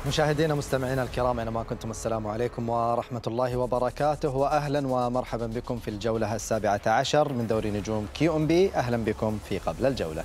مشاهدينا مستمعينا الكرام أينما كنتم، السلام عليكم ورحمة الله وبركاته، وأهلا ومرحبا بكم في الجولة 17 من دوري نجوم QMB. أهلا بكم في قبل الجولة.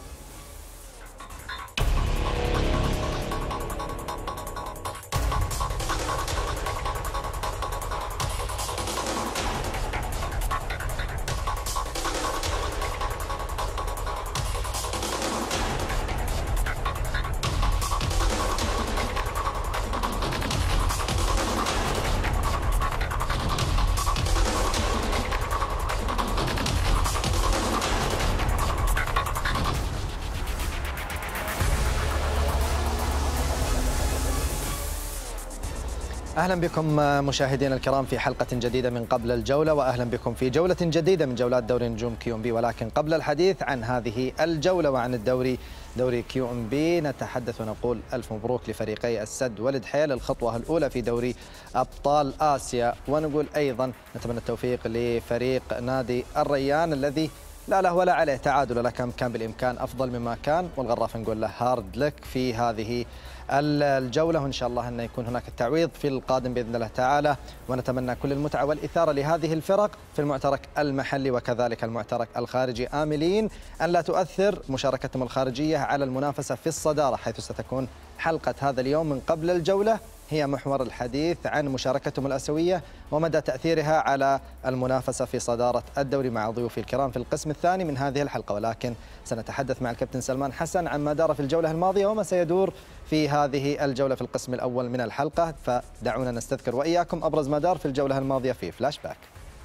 أهلا بكم مشاهدينا الكرام في حلقة جديدة من قبل الجولة، وأهلا بكم في جولة جديدة من جولات دوري نجوم QMB. ولكن قبل الحديث عن هذه الجولة وعن دوري QMB نتحدث ونقول ألف مبروك لفريقي السد والدحيل، الخطوة الأولى في دوري أبطال آسيا. ونقول أيضا نتمنى التوفيق لفريق نادي الريان الذي لا له ولا عليه تعادل، لكن كان بالإمكان أفضل مما كان، والغراف نقول له هارد لك في هذه الجولة، وإن شاء الله أن يكون هناك التعويض في القادم بإذن الله تعالى. ونتمنى كل المتعة والإثارة لهذه الفرق في المعترك المحلي وكذلك المعترك الخارجي، آملين أن لا تؤثر مشاركتهم الخارجية على المنافسة في الصدارة، حيث ستكون حلقة هذا اليوم من قبل الجولة هي محور الحديث عن مشاركتهم الآسيوية ومدى تأثيرها على المنافسة في صدارة الدوري مع ضيوفي الكرام في القسم الثاني من هذه الحلقة. ولكن سنتحدث مع الكابتن سلمان حسن عن ما دار في الجولة الماضية وما سيدور في هذه الجولة في القسم الأول من الحلقة. فدعونا نستذكر وإياكم أبرز ما دار في الجولة الماضية في فلاش باك.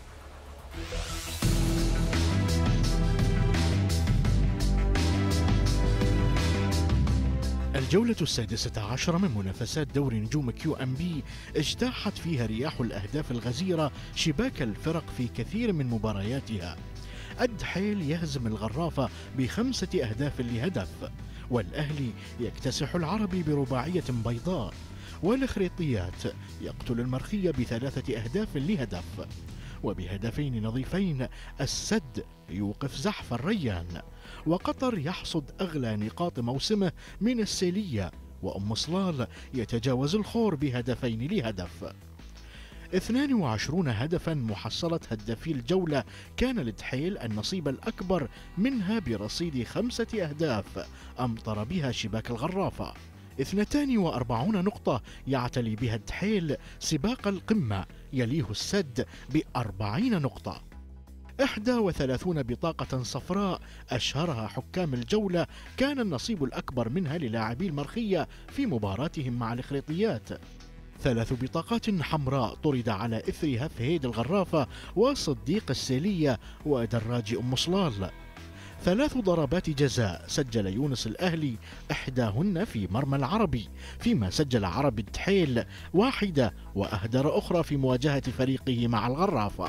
الجولة 16 من منافسات دوري نجوم QMB اجتاحت فيها رياح الأهداف الغزيرة شباك الفرق في كثير من مبارياتها. الدحيل يهزم الغرافة ب5 أهداف لهدف، والأهلي يكتسح العربي برباعية بيضاء، والخريطيات يقتل المرخية ب3 أهداف لهدف. وبهدفين نظيفين السد يوقف زحف الريان، وقطر يحصد أغلى نقاط موسمه من السيلية، وأم صلال يتجاوز الخور بهدفين لهدف. 22 هدفا محصلة هدافي الجولة، كان للدحيل النصيب الأكبر منها برصيد 5 أهداف أمطر بها شباك الغرافة. 42 نقطة يعتلي بها الدحيل سباق القمة، يليه السد ب40 نقطة. 31 بطاقة صفراء أشهرها حكام الجولة، كان النصيب الأكبر منها للاعبي المرخية في مباراتهم مع الإخريطيات. 3 بطاقات حمراء طرد على إثرها فهيد الغرافة وصديق السيلية ودراج أم صلال. 3 ضربات جزاء سجل يونس الأهلي، إحداهن في مرمى العربي، فيما سجل عربي الدحيل 1 وأهدر أخرى في مواجهة فريقه مع الغرافة.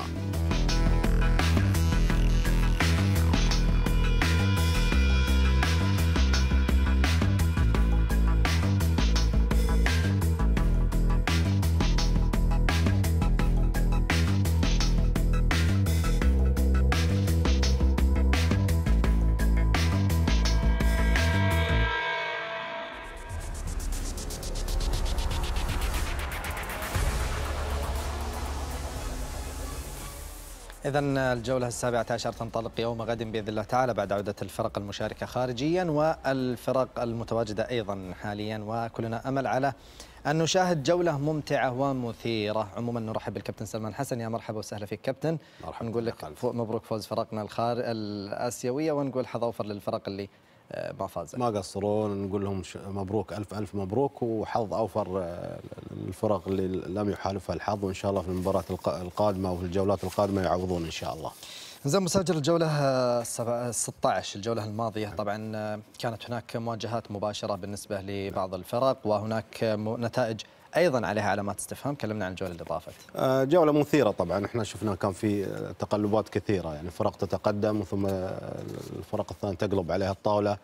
إذن الجولة 17 تنطلق يوم غد بإذن الله تعالى بعد عودة الفرق المشاركة خارجيا والفرق المتواجدة أيضا حاليا، وكلنا أمل على أن نشاهد جولة ممتعة ومثيرة. عموما نرحب بالكابتن سلمان حسن. يا مرحبا وسهلا فيك كابتن. نقول لك مبروك فوز فرقنا الآسيوية، ونقول حظ أوفر للفرق اللي ما فازت. ما قصرون، نقول لهم مبروك ألف مبروك، وحظ أوفر الفرق اللي لم يحالفها الحظ، وإن شاء الله في المباراة القادمة وفي الجولات القادمة يعوضون إن شاء الله. زين مسجل الجولة 16 الجولة الماضية، طبعا كانت هناك مواجهات مباشرة بالنسبة لبعض الفرق، وهناك نتائج أيضا عليها علامات استفهام. كلمنا عن الجولة اللي طافت. جولة مثيرة طبعا، احنا شفنا كان في تقلبات كثيرة، يعني فرق تتقدم ثم الفرق الثانية تقلب عليها الطاولة.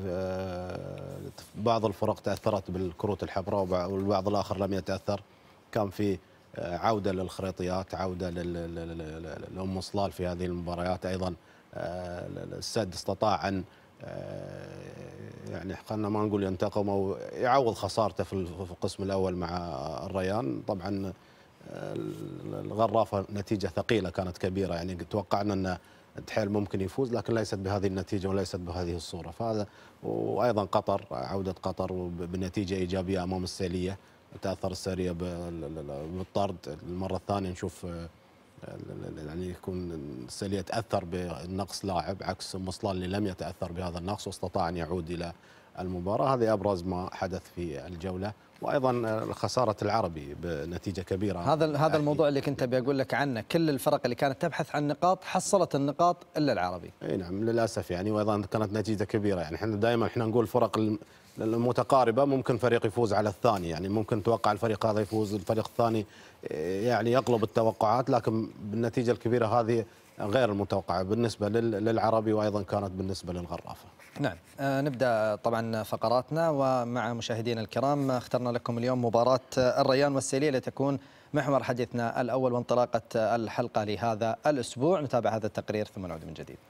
بعض الفرق تأثرت بالكروت الحمراء والبعض الآخر لم يتأثر. كان في عودة للخريطيات، عودة لأم صلال في هذه المباريات. أيضا السد استطاع أن يعني خلينا ما نقول ينتقم او يعوض خسارته في القسم الاول مع الريان. طبعا الغرافه نتيجه ثقيله كانت كبيره، يعني توقعنا ان الدحيل ممكن يفوز لكن ليست بهذه النتيجه وليست بهذه الصوره. فهذا وايضا قطر، عوده قطر بنتيجه ايجابيه امام السيليه، تاثر السيليه بالطرد المره الثانيه. نشوف يعني يكون السيليه تاثر بنقص لاعب عكس مصلان اللي لم يتاثر بهذا النقص واستطاع ان يعود الى المباراه. هذه ابرز ما حدث في الجوله. وايضا خساره العربي بنتيجه كبيره. هذا الموضوع اللي كنت ابي اقول لك عنه، كل الفرق اللي كانت تبحث عن نقاط حصلت النقاط الا العربي. اي نعم للاسف يعني، وايضا كانت نتيجه كبيره. يعني احنا دائما نقول الفرق المتقاربه ممكن فريق يفوز على الثاني، يعني ممكن توقع الفريق هذا يفوز الفريق الثاني يعني يقلب التوقعات، لكن بالنتيجه الكبيره هذه غير المتوقعه بالنسبه للعربي وايضا كانت بالنسبه للغرافه. نعم. نبدأ طبعا فقراتنا، ومع مشاهدينا الكرام اخترنا لكم اليوم مباراة الريان والسيلية لتكون محور حديثنا الأول وانطلاقة الحلقة لهذا الأسبوع. نتابع هذا التقرير ثم نعود من جديد.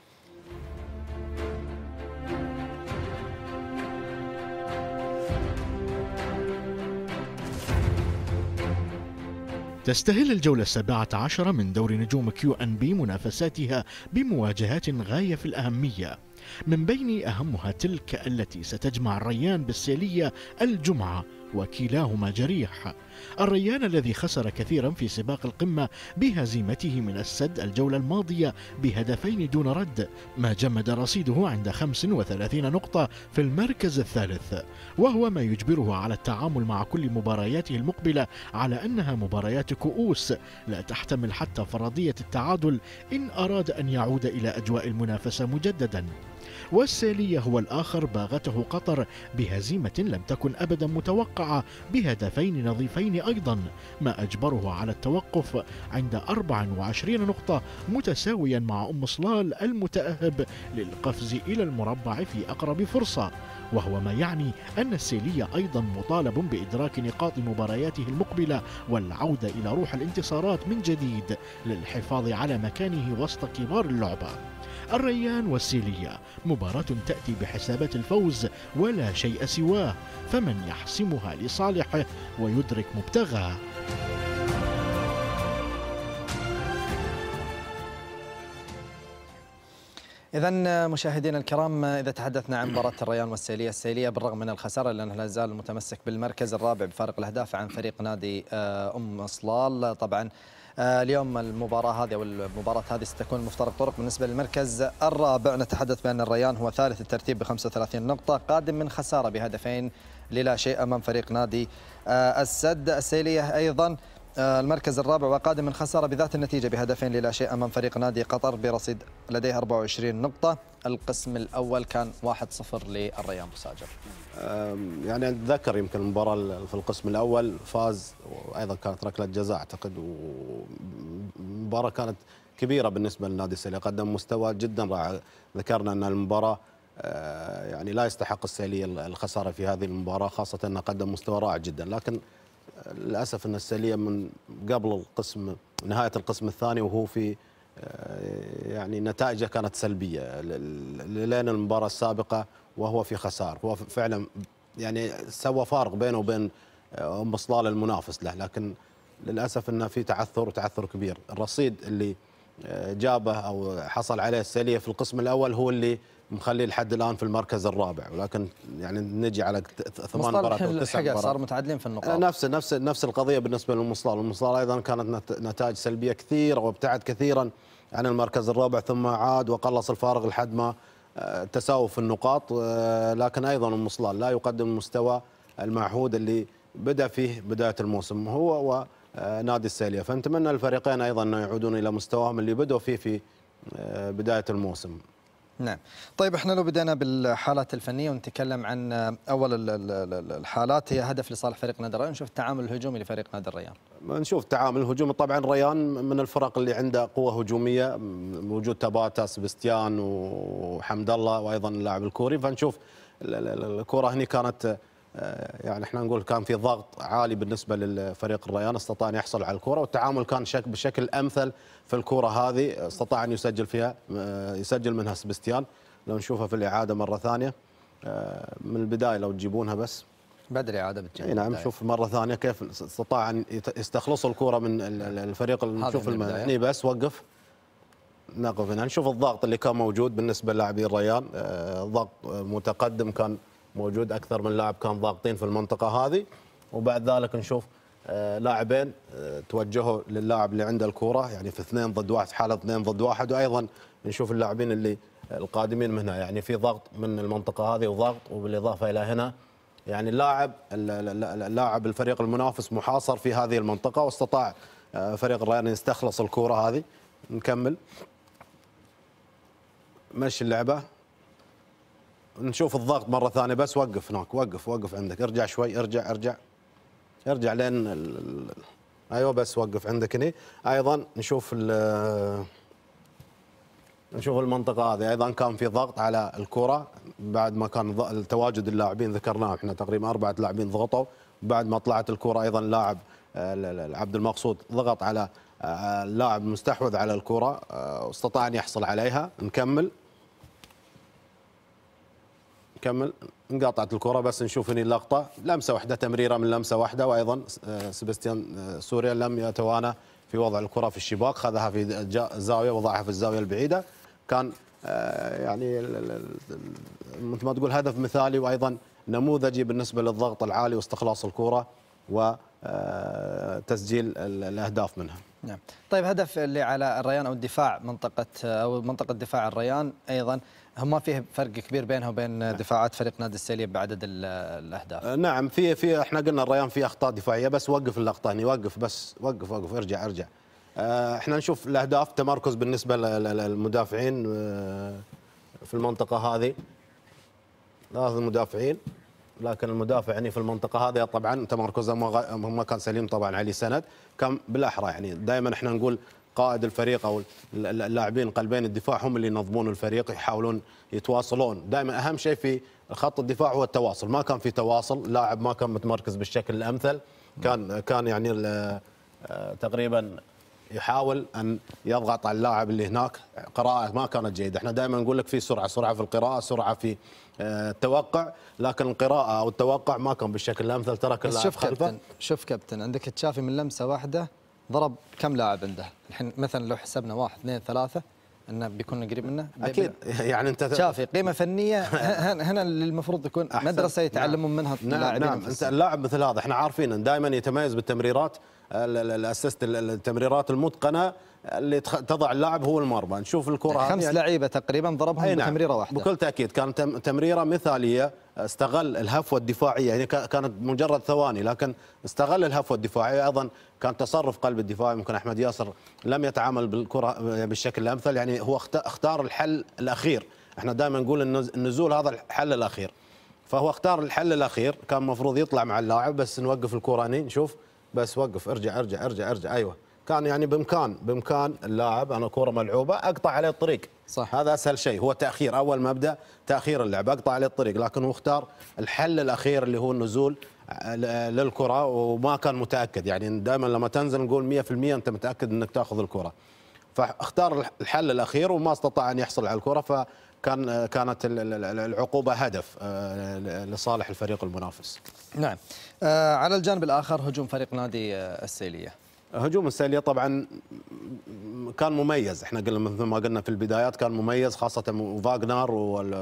تستهل الجولة 17 من دوري نجوم QNB منافساتها بمواجهات غاية في الأهمية، من بين أهمها تلك التي ستجمع الريان بالسيلية الجمعة، وكلاهما جريح. الريان الذي خسر كثيرا في سباق القمة بهزيمته من السد الجولة الماضية بهدفين دون رد، ما جمد رصيده عند 35 نقطة في المركز الثالث، وهو ما يجبره على التعامل مع كل مبارياته المقبلة على أنها مباريات كؤوس لا تحتمل حتى فرضية التعادل إن أراد أن يعود إلى أجواء المنافسة مجددا. والسيلية هو الآخر باغته قطر بهزيمة لم تكن أبدا متوقعة بهدفين نظيفين أيضا، ما أجبره على التوقف عند 24 نقطة متساويا مع أم صلال المتأهب للقفز إلى المربع في أقرب فرصة، وهو ما يعني أن السيلية أيضا مطالب بإدراك نقاط مبارياته المقبلة والعودة إلى روح الانتصارات من جديد للحفاظ على مكانه وسط كبار اللعبة. الريان والسيلية مباراة تأتي بحسابات الفوز ولا شيء سواه، فمن يحسمها لصالحه ويدرك مبتغاه. إذا مشاهدينا الكرام، إذا تحدثنا عن مباراة الريان والسيلية، السيلية بالرغم من الخسارة لأنه لا زال متمسك بالمركز الرابع بفارق الأهداف عن فريق نادي أم صلال. طبعا اليوم المباراة هذه والمباراة هذه ستكون مفترق طرق بالنسبة للمركز الرابع. نتحدث بأن الريان هو ثالث الترتيب ب 35 نقطة، قادم من خسارة بهدفين للا شيء أمام فريق نادي السد. السيلية أيضا المركز الرابع وقادم من خسارة بذات النتيجة بهدفين للا شيء أمام فريق نادي قطر برصيد لديه 24 نقطة. القسم الأول كان 1-0 للريان مساجر. يعني أتذكر يمكن المباراة في القسم الأول فاز، وأيضا كانت ركلة جزاء أعتقد، ومباراة كانت كبيرة بالنسبة للنادي السيلية، قدم مستوى جدا رائع. ذكرنا أن المباراة يعني لا يستحق السيلية الخسارة في هذه المباراة، خاصة أنه قدم مستوى رائع جدا، لكن للأسف أن السيلية من قبل نهاية القسم الثاني وهو في يعني نتائجه كانت سلبية لين المباراة السابقة وهو في خسارة. هو فعلا يعني سوى فارق بينه وبين أم صلال المنافس له، لكن للأسف أنه في تعثر كبير. الرصيد اللي جابه أو حصل عليه السيلية في القسم الأول هو اللي مخليه لحد الآن في المركز الرابع، ولكن يعني نجي على 8 مباريات أو 9 مباريات صار متعادلين في النقاط. نفس القضية بالنسبة للمصلال. المصلال أيضا كانت نتائج سلبية كثيرة وابتعد كثيرا عن المركز الرابع، ثم عاد وقلص الفارق لحد ما تساووا في النقاط، لكن أيضا المصلال لا يقدم المستوى المعهود اللي بدأ فيه بداية الموسم هو ونادي السيلية. فنتمنى الفريقين أيضا أن يعودون إلى مستواهم اللي بدأوا فيه في بداية الموسم. نعم. طيب احنا لو بدأنا بالحالات الفنية ونتكلم عن أول الحالات، هي هدف لصالح فريق نادي الريان. نشوف التعامل الهجومي لفريق نادي الريان. نشوف التعامل الهجومي. طبعا الريان من الفرق اللي عنده قوة هجومية، وجود تباتا سبستيان وحمد الله وأيضا اللاعب الكوري. فنشوف الكرة هني كانت يعني احنا نقول كان في ضغط عالي بالنسبة للفريق الريان، استطاع أن يحصل على الكرة، والتعامل كان بشكل أمثل في الكرة هذه، استطاع أن يسجل منها سبستيان. لو نشوفها في الاعاده مره ثانيه من البدايه لو تجيبونها بس بدري عاده بتجي. نعم شوف مره ثانيه كيف استطاع ان يستخلصوا الكره من الفريق. نشوف هني بس وقف نقف هنا نشوف الضغط اللي كان موجود بالنسبه للاعبي الريان. ضغط متقدم كان موجود، اكثر من لاعب كان ضاغطين في المنطقه هذه. وبعد ذلك نشوف لاعبين توجهوا للاعب اللي عنده الكره، يعني في 2 ضد 1، حاله 2 ضد 1. وايضا نشوف اللاعبين اللي القادمين من هنا، يعني في ضغط من المنطقه هذه وضغط، وبالاضافه الى هنا يعني اللاعب الفريق المنافس محاصر في هذه المنطقه، واستطاع فريق الريان يستخلص الكره هذه. نكمل مشي اللعبه، نشوف الضغط مره ثانيه بس وقف هناك، وقف عندك، ارجع شوي، ارجع لين ايوه بس وقف عندك هنا. ايضا نشوف المنطقه هذه ايضا كان في ضغط على الكره بعد ما كان تواجد اللاعبين ذكرناه احنا تقريبا 4 لاعبين ضغطوا. بعد ما طلعت الكره ايضا لاعب عبد المقصود ضغط على اللاعب المستحوذ على الكره واستطاع ان يحصل عليها. نكمل انقطعت الكره بس نشوف هنا اللقطه، لمسه واحده، تمريره من لمسه واحده. وايضا سباستيان سوريا لم يتوانى في وضع الكره في الشباك، خذها في الزاويه وضعها في الزاويه البعيده. كان يعني مثل ما تقول هدف مثالي وايضا نموذجي بالنسبه للضغط العالي واستخلاص الكره وتسجيل الاهداف منها. نعم. طيب هدف اللي على الريان او الدفاع منطقه دفاع الريان ايضا هم فيه فرق كبير بينها وبين دفاعات فريق نادي السيليب بعدد الاهداف. نعم في احنا قلنا الريان فيه اخطاء دفاعيه، بس وقف اللقطه هنا، وقف ارجع. احنا نشوف الاهداف تمركز بالنسبه للمدافعين في المنطقه هذه، 3 مدافعين، لكن المدافع يعني في المنطقه هذه طبعا تمركزه ما كان سليم. طبعا علي سند كان بالاحرى، يعني دائما احنا نقول قائد الفريق او اللاعبين قلبين الدفاع هم اللي ينظمون الفريق، يحاولون يتواصلون. دائما اهم شيء في خط الدفاع هو التواصل، ما كان في تواصل، لاعب ما كان متمركز بالشكل الامثل، كان يعني تقريبا يحاول ان يضغط على اللاعب اللي هناك، قراءه ما كانت جيده. احنا دائما نقول لك في سرعه في القراءه، سرعه في التوقع، لكن القراءه او التوقع ما كان بالشكل الامثل، ترك اللاعب خلفه. شوف كابتن عندك تشافي من لمسه واحده ضرب كم لاعب عنده الحين؟ مثلا لو حسبنا 1 2 3 انه بيكون قريب منه اكيد. يعني انت شافي قيمه فنيه هنا اللي المفروض يكون مدرسه يتعلمون منها اللاعبين. نعم انت اللاعب مثل هذا احنا عارفين دائما يتميز بالتمريرات، الاسيست، التمريرات المتقنه اللي تضع اللاعب هو المرمى. نشوف الكره 5 لعيبه تقريبا ضربهم بتمريره واحده بكل تاكيد، كانت تمريره مثاليه، استغل الهفوه الدفاعيه، يعني كانت مجرد ثواني لكن استغل الهفوه الدفاعيه. ايضا كان تصرف قلب الدفاع، يمكن احمد ياسر لم يتعامل بالكره بالشكل الامثل، يعني هو اختار الحل الاخير. احنا دائما نقول النزول هذا الحل الاخير، فهو اختار الحل الاخير. كان المفروض يطلع مع اللاعب، بس نوقف الكره هنا نشوف، بس وقف، ارجع. ايوه كان يعني بامكان اللاعب، انا كره ملعوبه اقطع عليه الطريق، صح، هذا اسهل شيء، هو تاخير، اول ما ابدا تاخير اللعب اقطع عليه الطريق، لكن هو اختار الحل الاخير اللي هو النزول للكره، وما كان متاكد. يعني دائما لما تنزل نقول 100% انت متاكد انك تاخذ الكره، فاختار الحل الاخير وما استطاع ان يحصل على الكره، كانت العقوبه هدف لصالح الفريق المنافس. نعم. على الجانب الاخر هجوم فريق نادي السيليه. هجوم السيليه طبعا كان مميز، احنا قلنا مثل ما قلنا في البدايات كان مميز، خاصه فاغنر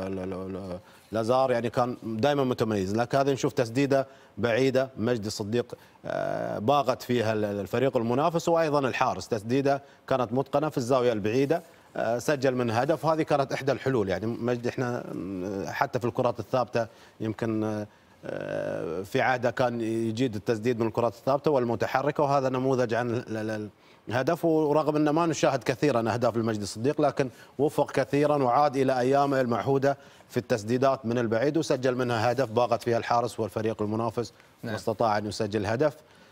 ولازار، يعني كان دائما متميز. لكن هذه نشوف تسديده بعيده، مجدي صديق باغت فيها الفريق المنافس، وايضا الحارس تسديده كانت متقنه في الزاويه البعيده، سجل من هدف. هذه كانت احدى الحلول، يعني مجدي احنا حتى في الكرات الثابته يمكن في عهده كان يجيد التسديد من الكرات الثابته والمتحركه، وهذا نموذج عن الهدف. ورغم ان ما نشاهد كثيرا اهداف المجدي الصديق، لكن وفق كثيرا وعاد الى ايامه المعهوده في التسديدات من البعيد، وسجل منها هدف باغت فيها الحارس والفريق المنافس. نعم. واستطاع ان يسجل هدف.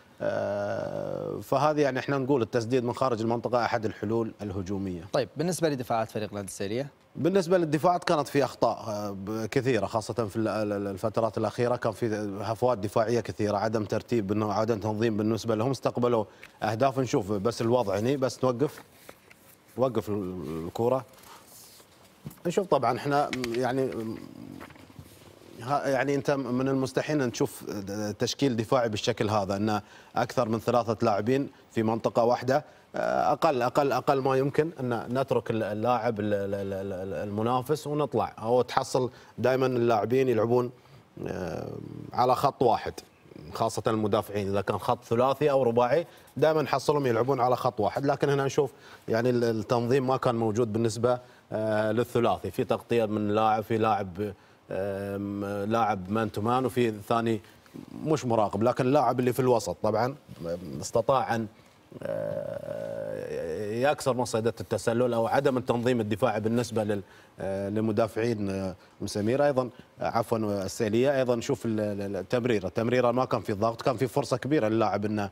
فهذه يعني احنا نقول التسديد من خارج المنطقه احد الحلول الهجوميه. طيب بالنسبه لدفاعات فريق نادي السيليه؟ بالنسبه للدفاعات كانت في اخطاء كثيره، خاصه في الفترات الاخيره كان في هفوات دفاعيه كثيره، عدم ترتيب، عدم تنظيم بالنسبه لهم، استقبلوا اهداف. نشوف بس الوضع هنا، بس وقف الكره، نشوف طبعا احنا يعني انت من المستحيل ان تشوف تشكيل دفاعي بالشكل هذا، ان اكثر من 3 لاعبين في منطقه واحده. اقل ما يمكن ان نترك اللاعب المنافس ونطلع، او تحصل دائما اللاعبين يلعبون على خط واحد، خاصه المدافعين اذا كان خط ثلاثي او رباعي دائما نحصلهم يلعبون على خط واحد. لكن هنا نشوف يعني التنظيم ما كان موجود بالنسبه للثلاثي، في تغطيه من لاعب، في لاعب مان تو مان، وفي ثاني مش مراقب. لكن اللاعب اللي في الوسط طبعا استطاع ان يكسر مصيدة التسلل او عدم التنظيم الدفاعي بالنسبه للمدافعين مسامير، ايضا عفوا السيليه. ايضا نشوف التمريره ما كان في ضغط، كان في فرصه كبيره للاعب انه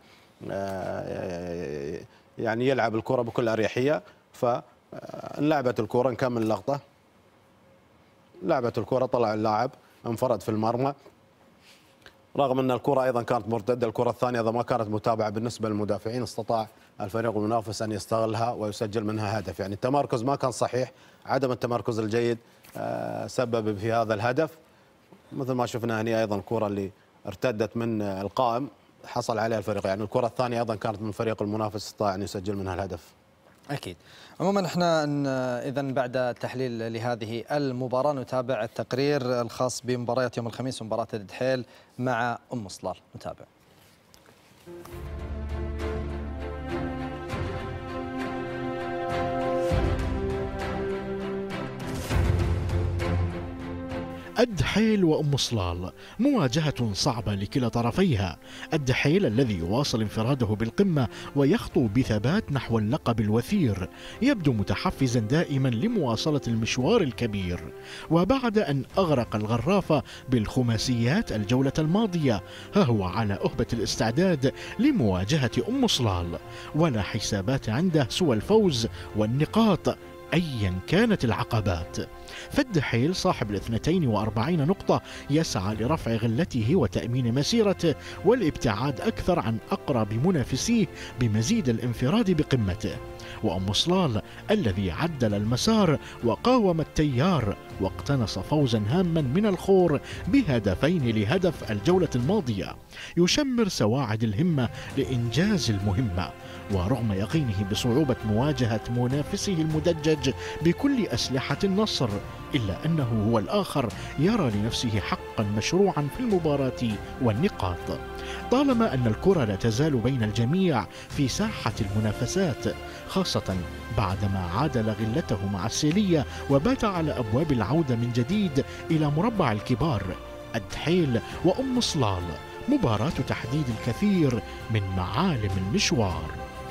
يعني يلعب الكره بكل اريحيه. فلعبت الكره، نكمل اللقطه. لعبت الكره، طلع اللاعب انفرد في المرمى، رغم ان الكره ايضا كانت مرتده. الكره الثانيه اذا ما كانت متابعه بالنسبه للمدافعين استطاع الفريق المنافس ان يستغلها ويسجل منها هدف. يعني التمركز ما كان صحيح، عدم التمركز الجيد سبب في هذا الهدف. مثل ما شفنا هنا ايضا الكره اللي ارتدت من القائم حصل عليها الفريق، يعني الكره الثانيه ايضا كانت من الفريق المنافس استطاع ان يسجل منها الهدف. أكيد. عموما احنا إذا بعد تحليل لهذه المباراة نتابع التقرير الخاص بمباريات يوم الخميس ومباراة الدحيل مع أم صلال. نتابع. الدحيل وأم صلال مواجهة صعبة لكلا طرفيها. الدحيل الذي يواصل انفراده بالقمة ويخطو بثبات نحو اللقب الوثير يبدو متحفزا دائما لمواصلة المشوار الكبير، وبعد أن أغرق الغرافة بالخماسيات الجولة الماضية ها هو على أهبة الاستعداد لمواجهة أم صلال، ولا حسابات عنده سوى الفوز والنقاط أيا كانت العقبات. فالدحيل صاحب 42 نقطة يسعى لرفع غلته وتأمين مسيرته والابتعاد أكثر عن أقرب منافسيه بمزيد الانفراد بقمته. وأم صلال الذي عدل المسار وقاوم التيار واقتنص فوزا هاما من الخور بهدفين لهدف الجولة الماضية يشمر سواعد الهمة لإنجاز المهمة، ورغم يقينه بصعوبة مواجهة منافسه المدجج بكل أسلحة النصر إلا أنه هو الآخر يرى لنفسه حقا مشروعا في المباراة والنقاط، طالما أن الكرة لا تزال بين الجميع في ساحة المنافسات، خاصة بعدما عادل غلته مع السيلية وبات على أبواب العودة من جديد إلى مربع الكبار. الدحيل وأم صلال مباراة تحديد الكثير من معالم المشوار.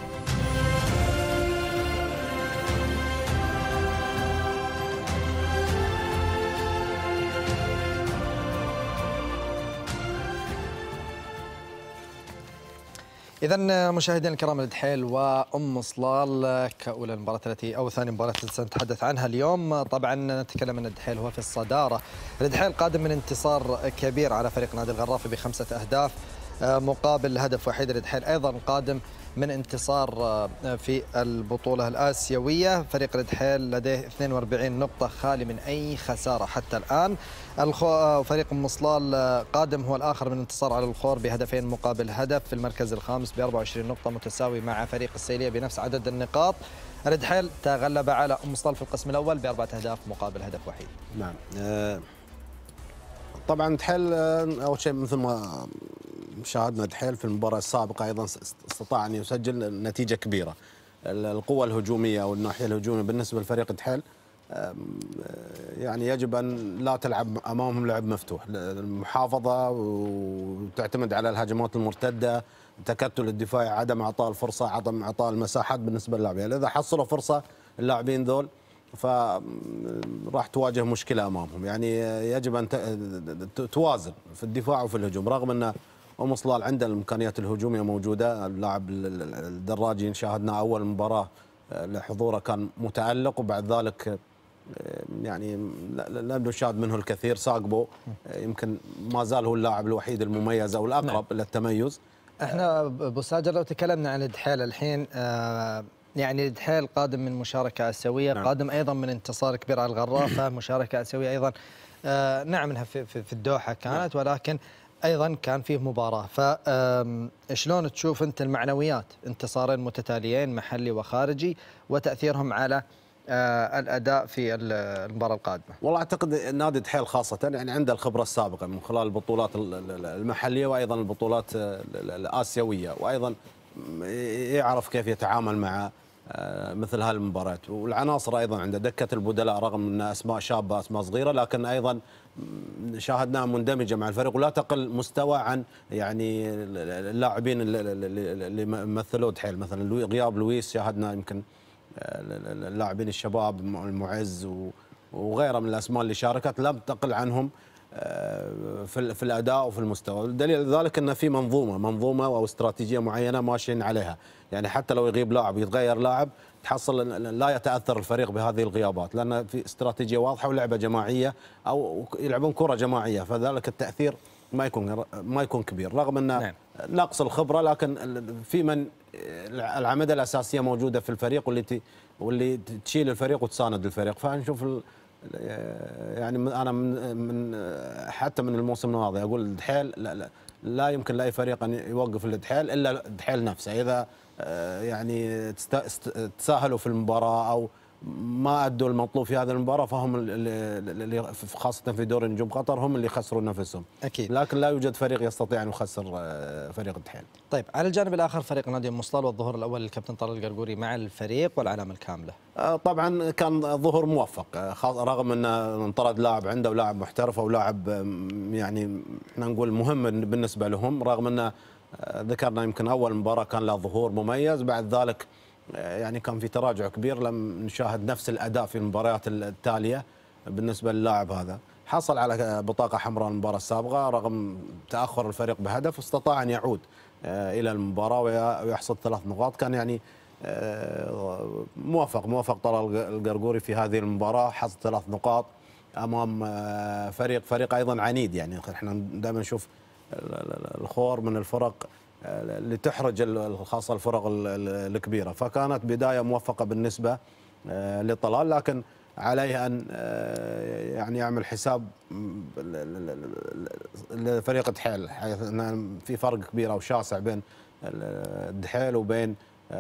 إذا مشاهدينا الكرام، الدحيل وأم صلال كأولى المباراة التي أو ثاني مباراة التي سنتحدث عنها اليوم. طبعا نتكلم أن الدحيل هو في الصدارة. الدحيل قادم من انتصار كبير على فريق نادي الغرافي ب5 أهداف مقابل هدف وحيد. الدحيل أيضا قادم من انتصار في البطولة الآسيوية. فريق الدحيل لديه 42 نقطة خالي من أي خسارة حتى الآن. فريق أم صلال قادم هو الآخر من انتصار على الخور بهدفين مقابل هدف في المركز الخامس ب24 نقطة متساوي مع فريق السيلية بنفس عدد النقاط. الدحيل تغلب على أم صلال في القسم الأول ب4 أهداف مقابل هدف وحيد. نعم. طبعا الدحيل أول شيء مثل ما شاهدنا الدحيل في المباراة السابقة أيضا استطاع أن يسجل نتيجة كبيرة. القوة الهجومية أو الناحية الهجومية بالنسبة لفريق الدحيل يعني يجب أن لا تلعب أمامهم لعب مفتوح، المحافظة وتعتمد على الهجمات المرتدة، تكتل الدفاعي، عدم إعطاء الفرصة، عدم إعطاء المساحات بالنسبة للاعبين. إذا حصلوا فرصة اللاعبين ذول فراح تواجه مشكلة أمامهم. يعني يجب أن توازن في الدفاع وفي الهجوم، رغم أن أم صلال عنده الإمكانيات الهجومية موجودة. اللاعب الدراجي شاهدنا أول مباراة لحضوره كان متألق، وبعد ذلك يعني لم نشاهد منه الكثير. ساقبو يمكن ما زال هو اللاعب الوحيد المميز أو الأقرب إلى التميز. احنا ابو ساجر لو تكلمنا عن الدحيل الحين يعني الدحيل قادم من مشاركة آسيوية، نعم. قادم أيضا من انتصار كبير على الغرافة، مشاركة آسيوية أيضا. نعم انها في الدوحة كانت، ولكن أيضا كان فيه مباراة. فشلون تشوف أنت المعنويات، انتصارين متتاليين محلي وخارجي، وتأثيرهم على الأداء في المباراة القادمة؟ والله أعتقد نادي دحيل خاصة يعني عنده الخبرة السابقة من خلال البطولات المحلية وأيضا البطولات الآسيوية، وأيضا يعرف كيف يتعامل مع مثل هالمباريات. والعناصر أيضا عنده دكة البدلاء رغم أن أسماء شابة أسماء صغيرة، لكن أيضا شاهدناها مندمجة مع الفريق ولا تقل مستوى عن يعني اللاعبين اللي مثلوا دحيل. مثلا غياب لويس شاهدنا يمكن اللاعبين الشباب المعز وغيره من الاسماء اللي شاركت لم تقل عنهم في الاداء وفي المستوى. دليل ذلك ان في منظومه او استراتيجيه معينه ماشيين عليها، يعني حتى لو يغيب لاعب يتغير لاعب تحصل لا يتاثر الفريق بهذه الغيابات، لان في استراتيجيه واضحه ولعبه جماعيه او يلعبون كره جماعيه، فذلك التاثير ما يكون كبير رغم ان نعم. نقص الخبره، لكن في من العمده الاساسيه موجوده في الفريق واللي تشيل الفريق وتساند الفريق. فنشوف يعني انا من حتى من الموسم الماضي اقول الدحيل لا يمكن لاي فريق ان يوقف الدحيل الا الدحيل نفسه. اذا يعني تساهلوا في المباراه او ما ادوا المطلوب في هذه المباراه فهم اللي خاصه في دوري نجوم قطر هم اللي يخسرون نفسهم اكيد، لكن لا يوجد فريق يستطيع ان يخسر فريق الدحيل. طيب على الجانب الاخر فريق نادي ام مسطال والظهور الاول للكابتن طلال القرقوري مع الفريق والعلامه الكامله. طبعا كان ظهور موفق رغم ان انطرد لاعب عنده ولاعب محترف او لاعب يعني احنا نقول مهم بالنسبه لهم، رغم ان ذكرنا يمكن اول مباراه كان له ظهور مميز، بعد ذلك يعني كان في تراجع كبير لم نشاهد نفس الاداء في المباريات التاليه بالنسبه للاعب هذا. حصل على بطاقه حمراء المباراه السابقه رغم تاخر الفريق بهدف، استطاع ان يعود الى المباراه ويحصد 3 نقاط. كان يعني موفق طلال القرقوري في هذه المباراه، حصد 3 نقاط امام فريق ايضا عنيد. يعني احنا دائما نشوف الخور من الفرق اللي تحرج خاصه الفرق الكبيره، فكانت بدايه موفقه بالنسبه لطلال، لكن عليه ان يعني يعمل حساب لفريق دحيل حيث ان في فرق كبير او شاسع بين الدحيل وبين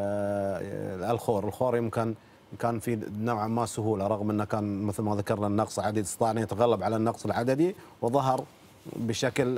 الخور يمكن كان في نوعا ما سهوله رغم انه كان مثل ما ذكرنا النقص عددي، استطاع ان يتغلب على النقص العددي وظهر بشكل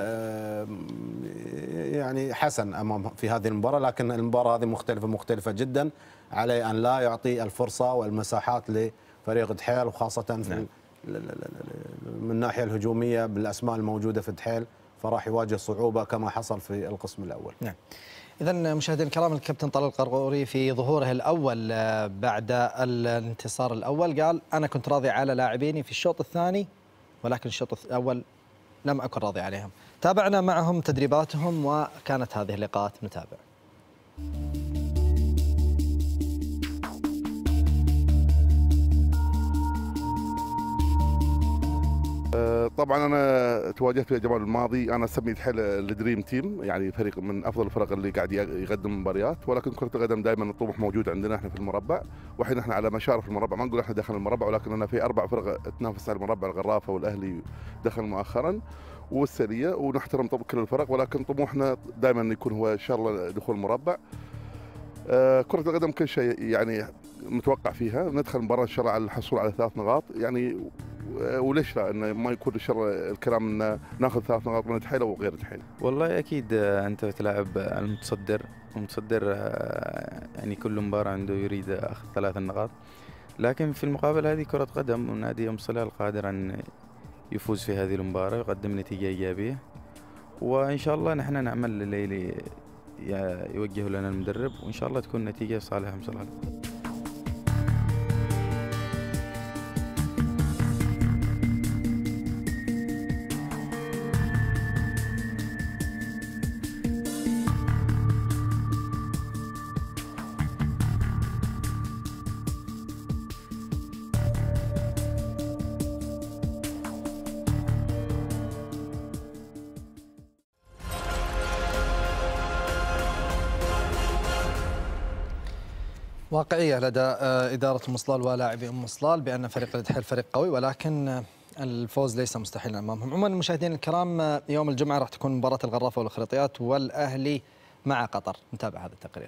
يعني حسن امام في هذه المباراه. لكن المباراه هذه مختلفه جدا، عليه ان لا يعطي الفرصه والمساحات لفريق دحيل وخاصه في من الناحيه الهجوميه بالاسماء الموجوده في دحيل، فراح يواجه صعوبه كما حصل في القسم الاول. نعم. إذا مشاهدينا الكرام الكابتن طلال القرقوري في ظهوره الأول بعد الانتصار الأول قال أنا كنت راضي على لاعبيني في الشوط الثاني، ولكن الشوط الأول لم أكن راضي عليهم. تابعنا معهم تدريباتهم وكانت هذه اللقاءات، نتابع. طبعا انا تواجهت في الجوال الماضي، انا اسمي دحيل الدريم تيم، يعني فريق من افضل الفرق اللي قاعد يقدم مباريات، ولكن كره القدم دائما الطموح موجود عندنا احنا في المربع، والحين احنا على مشارف المربع، ما نقول احنا داخل المربع، ولكن انا في 4 فرق تنافس على المربع، الغرافه والاهلي دخل مؤخرا والسريه، ونحترم كل الفرق، ولكن طموحنا دائما يكون هو ان شاء الله دخول المربع. كرة القدم كل شيء يعني متوقع فيها، ندخل المباراة ان شاء الله على الحصول على 3 نقاط، يعني وليش لا انه ما يكون ان شاء الله الكلام ان ناخذ 3 نقاط من دحيل او غير دحيل. والله اكيد انت تلعب المتصدر، يعني كل مباراة عنده يريد اخذ 3 نقاط، لكن في المقابل هذه كرة قدم، ونادي ام صلال قادر ان يفوز في هذه المباراة ويقدم نتيجة ايجابية، وان شاء الله نحن نعمل الليلي يوجه لنا المدرب، وإن شاء الله تكون نتيجة صالحة أم صالحة. واقعية لدى إدارة أم صلال ولاعبي أم صلال بأن فريق الاتحاد فريق قوي، ولكن الفوز ليس مستحيلا أمامهم. عموما المشاهدين الكرام، يوم الجمعة راح تكون مباراة الغرافة والإخريطيات والأهلي مع قطر. نتابع هذا التقرير.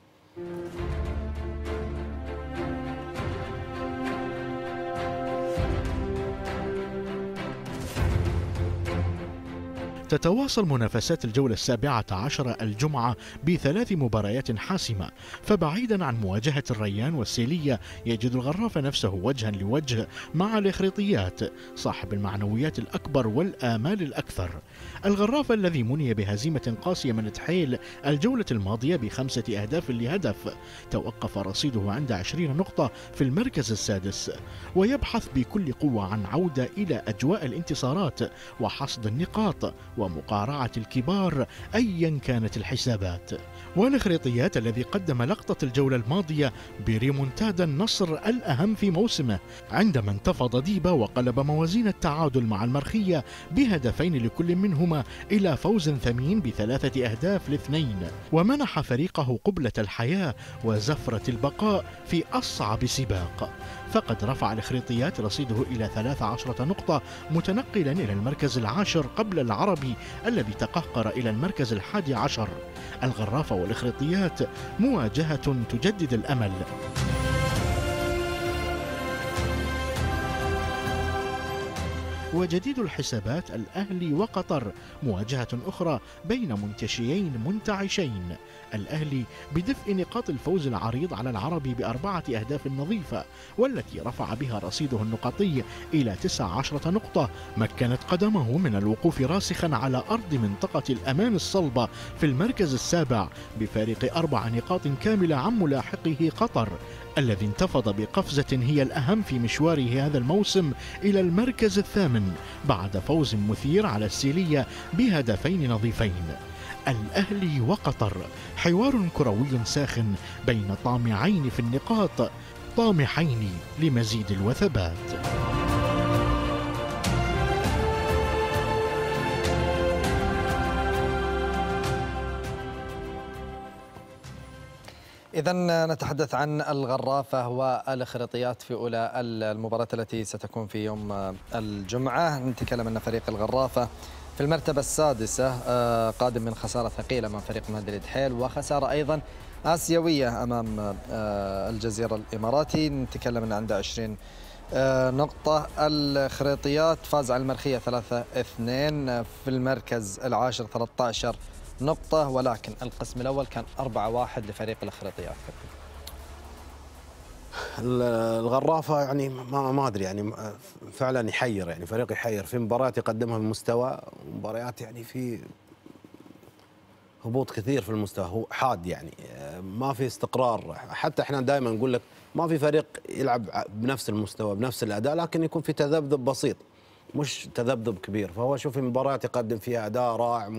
تتواصل منافسات الجولة 17 الجمعة ب3 مباريات حاسمة، فبعيدا عن مواجهة الريان والسيلية يجد الغرافة نفسه وجها لوجه مع الإخريطيات صاحب المعنويات الأكبر والآمال الأكثر. الغرافة الذي مني بهزيمة قاسية من تحيل الجولة الماضية ب5 أهداف لهدف توقف رصيده عند 20 نقطة في المركز السادس، ويبحث بكل قوة عن عودة إلى أجواء الانتصارات وحصد النقاط ومقارعة الكبار أيا كانت الحسابات. والإخريطيات الذي قدم لقطة الجولة الماضية بريمونتادا النصر الأهم في موسمه عندما انتفض ديبا وقلب موازين التعادل مع المرخية بهدفين لكل منهما إلى فوز ثمين ب3 أهداف ل2، ومنح فريقه قبلة الحياة وزفرة البقاء في أصعب سباق. فقد رفع الإخريطيات رصيده إلى 13 نقطة متنقلا إلى المركز العاشر قبل العربي الذي تقهقر إلى المركز ال11. الغرافة والإخريطيات مواجهة تجدد الأمل. وجديد الحسابات الأهلي وقطر، مواجهة أخرى بين منتشيين منتعشين. الأهلي بدفء نقاط الفوز العريض على العربي ب4 أهداف نظيفة، والتي رفع بها رصيده النقطي إلى 19 نقطة، مكنت قدمه من الوقوف راسخا على أرض منطقة الأمان الصلبة في المركز السابع بفارق 4 نقاط كاملة عن ملاحقه قطر، الذي انتفض بقفزة هي الأهم في مشواره هذا الموسم إلى المركز الثامن بعد فوز مثير على السيلية بهدفين نظيفين. الأهلي وقطر، حوار كروي ساخن بين طامعين في النقاط طامحين لمزيد الوثبات. إذن نتحدث عن الغرافة والإخريطيات في أولى المباراة التي ستكون في يوم الجمعة. نتكلم أن فريق الغرافة في المرتبة السادسة قادم من خسارة ثقيلة أمام فريق مهدي الدحيل، وخسارة أيضا آسيوية أمام الجزيرة الإماراتي. نتكلم أن عنده 20 نقطة. الإخريطيات فاز على المرخية 3-2، في المركز العاشر 13 نقطة، ولكن القسم الأول كان 4-1 لفريق الإخريطيات. الغرافة يعني ما أدري، يعني فعلا يحير، يعني فريق يحير في مباريات يقدمها بمستوى، ومباريات يعني في هبوط كثير في المستوى، هو حاد، يعني ما في استقرار. حتى احنا دائما نقول لك ما في فريق يلعب بنفس المستوى بنفس الأداء، لكن يكون في تذبذب بسيط مش تذبذب كبير. فهو شوف مباريات يقدم فيها أداء رائع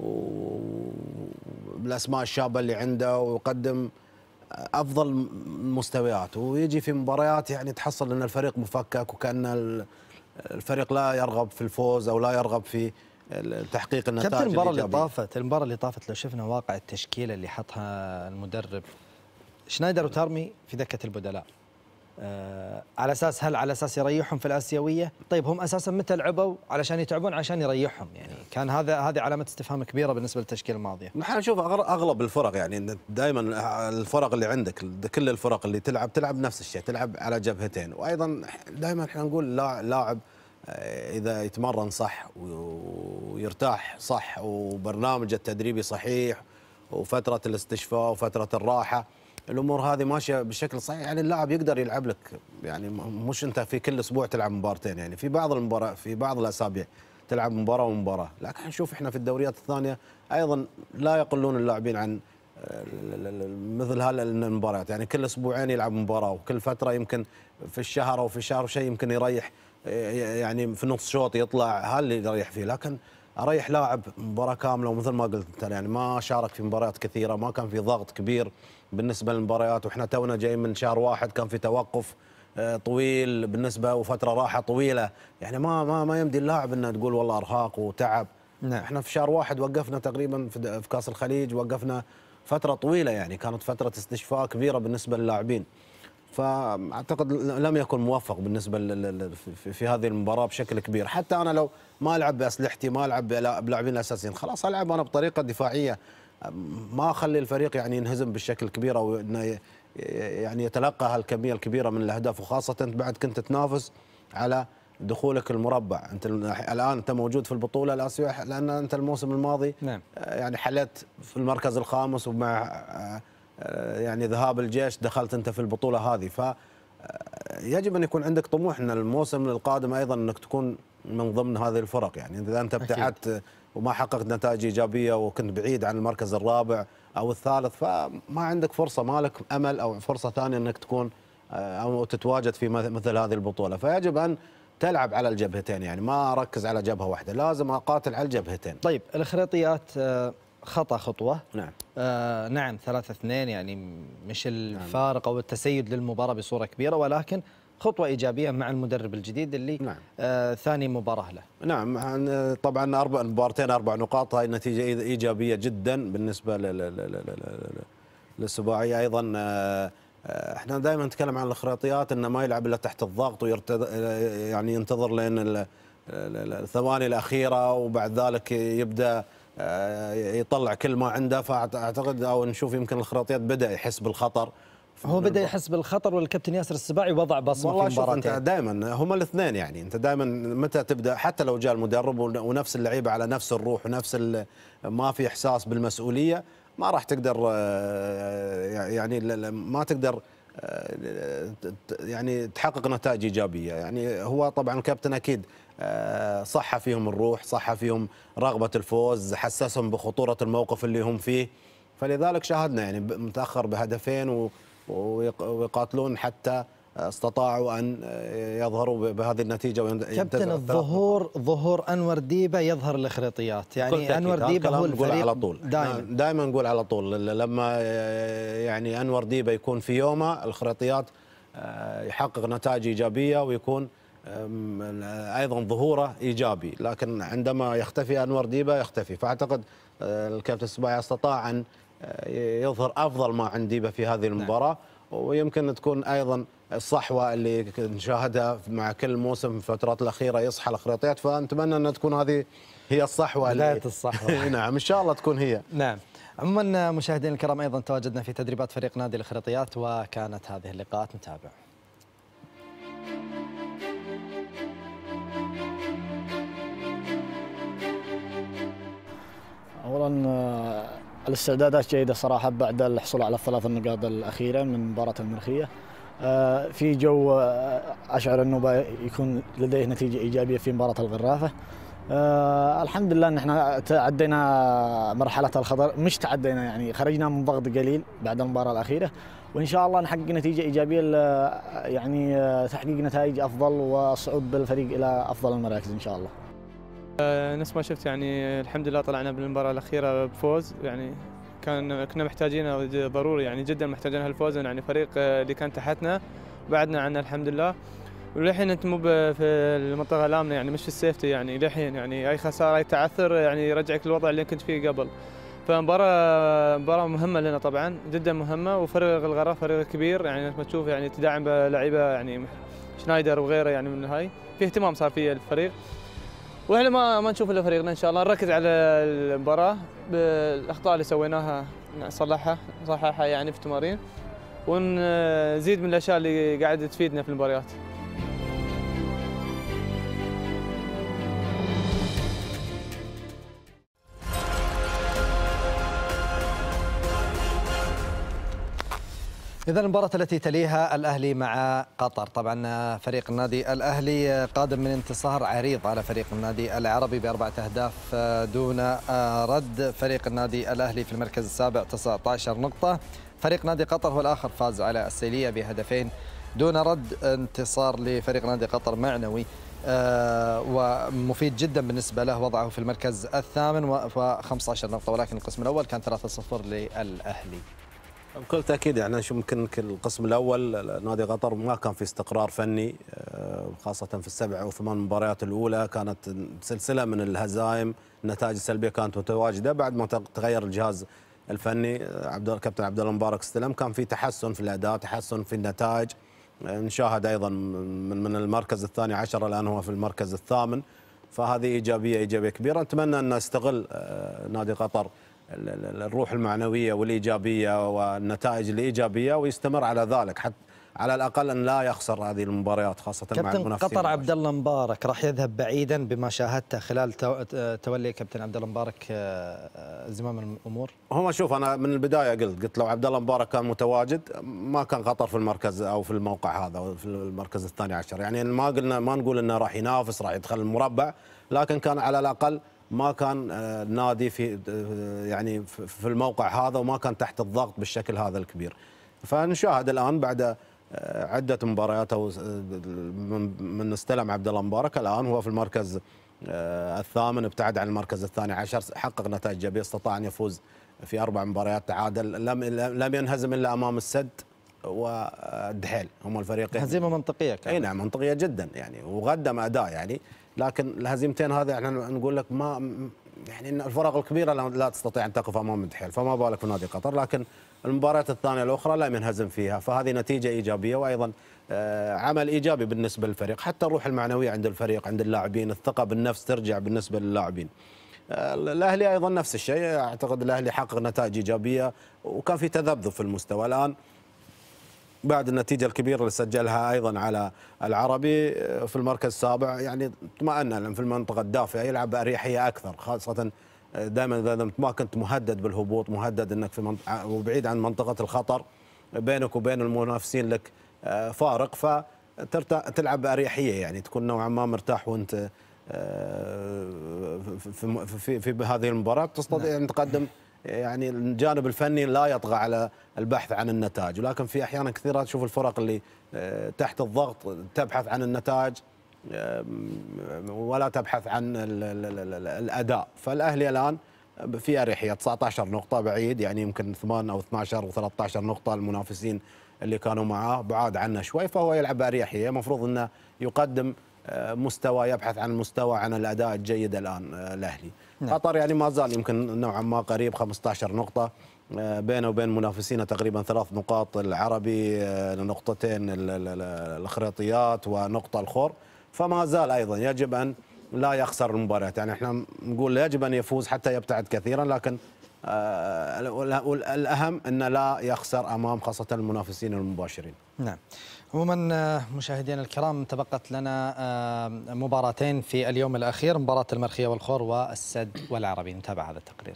وبالأسماء الشابة اللي عنده، ويقدم أفضل المستويات، ويجي في مباريات يعني تحصل أن الفريق مفكك، وكأن الفريق لا يرغب في الفوز أو لا يرغب في تحقيق النتائج. كابتن المباراة اللي طافت لو شفنا واقع التشكيلة اللي حطها المدرب شنايدر وتارمي في دكة البدلاء، على اساس هل على اساس يريحهم في الاسيويه؟ طيب هم اساسا متى لعبوا علشان يتعبون عشان يريحهم؟ يعني كان هذه علامه استفهام كبيره بالنسبه للتشكيله الماضيه. نحن نشوف اغلب الفرق، يعني دائما الفرق اللي عندك كل الفرق اللي تلعب نفس الشيء، تلعب على جبهتين. وايضا دائما احنا نقول لاعب اذا يتمرن صح ويرتاح صح وبرنامج التدريبي صحيح وفتره الاستشفاء وفتره الراحه، الامور هذه ماشيه بشكل صحيح، يعني اللاعب يقدر يلعب لك، يعني مش انت في كل اسبوع تلعب مبارتين، يعني في بعض الاسابيع تلعب مباراه ومباراه. لكن نشوف احنا في الدوريات الثانيه ايضا لا يقلون اللاعبين عن مثل هالمباريات، يعني كل اسبوعين يلعب مباراه، وكل فتره يمكن في الشهر او في شهر شيء يمكن يريح، يعني في نص شوط يطلع اللي يريح فيه. لكن اريح لاعب مباراه كامله، ومثل ما قلت انت يعني ما شارك في مباريات كثيره، ما كان في ضغط كبير بالنسبه للمباريات، واحنا تونا جايين من شهر واحد كان في توقف طويل بالنسبه وفتره راحه طويله، يعني ما يمدي اللاعب انه تقول والله ارهاق وتعب. نعم. احنا في شهر واحد وقفنا تقريبا في كاس الخليج، وقفنا فتره طويله، يعني كانت فتره استشفاء كبيره بالنسبه للاعبين. فاعتقد لم يكن موفق بالنسبه في هذه المباراه بشكل كبير. حتى انا لو ما العب باسلحتي، ما العب بلاعبين الاساسيين، خلاص العب انا بطريقه دفاعيه، ما اخلي الفريق يعني ينهزم بالشكل الكبير او انه يعني يتلقى هالكميه الكبيره من الاهداف، وخاصه بعد كنت تنافس على دخولك المربع. انت الان انت موجود في البطوله الاسيويه، لان انت الموسم الماضي نعم يعني حلت في المركز الخامس، ومع يعني ذهاب الجيش دخلت انت في البطوله هذه. فيجب ان يكون عندك طموح ان الموسم القادم ايضا انك تكون من ضمن هذه الفرق. يعني اذا انت ابتعدت وما حققت نتائج ايجابيه وكنت بعيد عن المركز الرابع او الثالث، فما عندك فرصه، ما لك امل او فرصه ثانيه انك تكون او تتواجد في مثل هذه البطوله. فيجب ان تلعب على الجبهتين، يعني ما اركز على جبهه واحده، لازم اقاتل على الجبهتين. طيب الخريطيات خطأ خطوة. نعم. نعم 3-2 يعني مش الفارق أو التسيد للمباراة بصورة كبيرة، ولكن خطوة إيجابية مع المدرب الجديد اللي نعم. ثاني مباراة له. نعم طبعا مبارتين 4 نقاط، هاي نتيجة إيجابية جدا بالنسبة للسباعية. أيضا احنا دائما نتكلم عن الخريطيات انه ما يلعب الا تحت الضغط يعني ينتظر لين الثواني الأخيرة، وبعد ذلك يبدأ يطلع كل ما عنده. فاعتقد او نشوف يمكن الخريطيات بدا يحس بالخطر، هو بدا يحس بالخطر، والكابتن ياسر السباعي وضع بصمه في مباراتين. انت دائما هم الاثنين، يعني انت دائما متى تبدا حتى لو جاء المدرب ونفس اللعيبه على نفس الروح ونفس ما في احساس بالمسؤوليه، ما راح تقدر يعني ما تقدر يعني تحقق نتائج ايجابيه. يعني هو طبعا الكابتن اكيد صح فيهم الروح، صح فيهم رغبه الفوز، حسسهم بخطوره الموقف اللي هم فيه، فلذلك شاهدنا يعني متاخر بهدفين ويقاتلون حتى استطاعوا ان يظهروا بهذه النتيجه. كابتن ظهور انور ديبه يظهر الخريطيات، يعني انور ديبه هو الفريق على طول دائما نقول على طول لما يعني انور ديبه يكون في يومه الخريطيات يحقق نتائج ايجابيه ويكون ايضا ظهوره ايجابي، لكن عندما يختفي انور ديبه يختفي. فاعتقد الكابتن السباعي استطاع ان يظهر افضل ما عند ديبه في هذه المباراه، ويمكن تكون ايضا الصحوه اللي نشاهدها مع كل موسم في الفترات الاخيره يصحى الخريطيات، فنتمنى ان تكون هذه هي الصحوه بدايه الصحوه. نعم ان شاء الله تكون هي. نعم. عموما مشاهدينا الكرام ايضا تواجدنا في تدريبات فريق نادي الخريطيات، وكانت هذه اللقاءات نتابع. اولا الاستعدادات جيده صراحه بعد الحصول على الثلاث النقاط الاخيره من مباراه المرخيه. في جو اشعر انه يكون لديه نتيجه ايجابيه في مباراه الغرافه. الحمد لله ان احنا تعدينا مرحله الخطر، مش تعدينا يعني خرجنا من ضغط قليل بعد المباراه الاخيره، وان شاء الله نحقق نتيجه ايجابيه يعني تحقيق نتائج افضل والصعود بالفريق الى افضل المراكز ان شاء الله. نفس ما شفت يعني الحمد لله طلعنا بالمباراة الأخيرة بفوز، يعني كنا محتاجين ضروري يعني جدا محتاجين هالفوز، يعني فريق اللي كان تحتنا بعدنا عنه الحمد لله، وللحين انت مو في المنطقة الآمنة يعني مش في السيفتي، يعني للحين يعني أي خسارة أي تعثر يعني يرجعك للوضع اللي كنت فيه قبل. فمباراة مهمة لنا طبعا جدا مهمة، وفريق الغراف فريق كبير يعني ما تشوف يعني تدعم بلعيبة يعني شنايدر وغيره، يعني من هاي في اهتمام صار فيه الفريق، واحنا ما نشوف الا فريقنا ان شاء الله. نركز على المباراه بالاخطاء اللي سويناها نصححها يعني في التمارين، ونزيد من الاشياء اللي قاعده تفيدنا في المباريات. إذا المباراة التي تليها الأهلي مع قطر، طبعا فريق النادي الأهلي قادم من انتصار عريض على فريق النادي العربي ب4 أهداف دون رد. فريق النادي الأهلي في المركز السابع 19 نقطة، فريق نادي قطر هو الآخر فاز على السيلية بهدفين دون رد. انتصار لفريق نادي قطر معنوي ومفيد جدا بالنسبة له، وضعه في المركز الثامن و15 نقطة، ولكن القسم الأول كان 3-0 للأهلي. بكل تأكيد يعني شو ممكن القسم الأول نادي قطر ما كان في استقرار فني، خاصة في ال7 أو 8 مباريات الأولى كانت سلسلة من الهزائم، النتائج السلبية كانت متواجدة. بعد ما تغير الجهاز الفني كابتن عبد الله مبارك استلم كان في تحسن في الاداء، تحسن في النتائج. نشاهد ايضا من المركز الثاني عشر الان هو في المركز الثامن، فهذه ايجابيه كبيره. نتمنى ان يستغل نادي قطر الروح المعنويه والايجابيه والنتائج الايجابيه ويستمر على ذلك، حتى على الاقل ان لا يخسر هذه المباريات خاصه مع المنافسين. كابتن قطر عبد الله مبارك راح يذهب بعيدا بما شاهدته خلال تولي كابتن عبد الله مبارك زمام الامور. هو شوف انا من البدايه قلت لو عبد الله مبارك كان متواجد ما كان قطر في المركز او في الموقع هذا او في المركز الثاني عشر، يعني ما نقول انه راح ينافس راح يدخل المربع، لكن كان على الاقل ما كان نادي في الموقع هذا وما كان تحت الضغط بالشكل هذا الكبير. فنشاهد الان بعد عده مباريات من استلم عبد الله مبارك، الان هو في المركز الثامن، ابتعد عن المركز الثاني عشر، حقق نتائج ايجابيه، استطاع ان يفوز في 4 مباريات، تعادل، لم ينهزم الا امام السد والدحيل، هم الفريقين. هزيمه منطقيه كانت. اي نعم منطقيه جدا يعني، وقدم اداء يعني، لكن الهزيمتين هذه احنا نقول لك ما يعني الفرق الكبيره لا تستطيع ان تقف امام الدحيل، فما بالك في نادي قطر. لكن المباريات الثانيه الاخرى لم ينهزم فيها، فهذه نتيجه ايجابيه وايضا عمل ايجابي بالنسبه للفريق، حتى الروح المعنويه عند الفريق عند اللاعبين، الثقه بالنفس ترجع بالنسبه للاعبين. الاهلي ايضا نفس الشيء، اعتقد الاهلي حقق نتائج ايجابيه وكان في تذبذب في المستوى. الان بعد النتيجه الكبيره اللي سجلها ايضا على العربي في المركز السابع، يعني اطمأن في المنطقه الدافئه يلعب باريحيه اكثر، خاصه دائما اذا ما كنت مهدد بالهبوط، مهدد انك في وبعيد عن منطقه الخطر، بينك وبين المنافسين لك فارق، فتلعب باريحيه يعني، تكون نوعا ما مرتاح وانت في هذه المباراه، تستطيع ان تقدم يعني الجانب الفني لا يطغى على البحث عن النتائج. ولكن في احيانا كثيره تشوف الفرق اللي تحت الضغط تبحث عن النتائج ولا تبحث عن الاداء. فالاهلي الان في اريحيه 19 نقطه بعيد، يعني يمكن 8 او 12 او 13 نقطه المنافسين اللي كانوا معاه بعاد عنه شوي، فهو يلعب باريحيه، المفروض انه يقدم مستوى، يبحث عن المستوى، عن الاداء الجيد الان الاهلي. قطر يعني ما زال يمكن نوعا ما قريب 15 نقطه بينه وبين منافسينه تقريبا 3 نقاط، العربي نقطتين الخريطيات ونقطه الخور، فما زال ايضا يجب ان لا يخسر المباريات، يعني احنا نقول يجب ان يفوز حتى يبتعد كثيرا، لكن الاهم ان لا يخسر امام خاصه المنافسين المباشرين. نعم. عموما مشاهدينا الكرام تبقت لنا مباراتين في اليوم الاخير، مباراه المرخيه والخور والسد والعربي، نتابع هذا التقرير.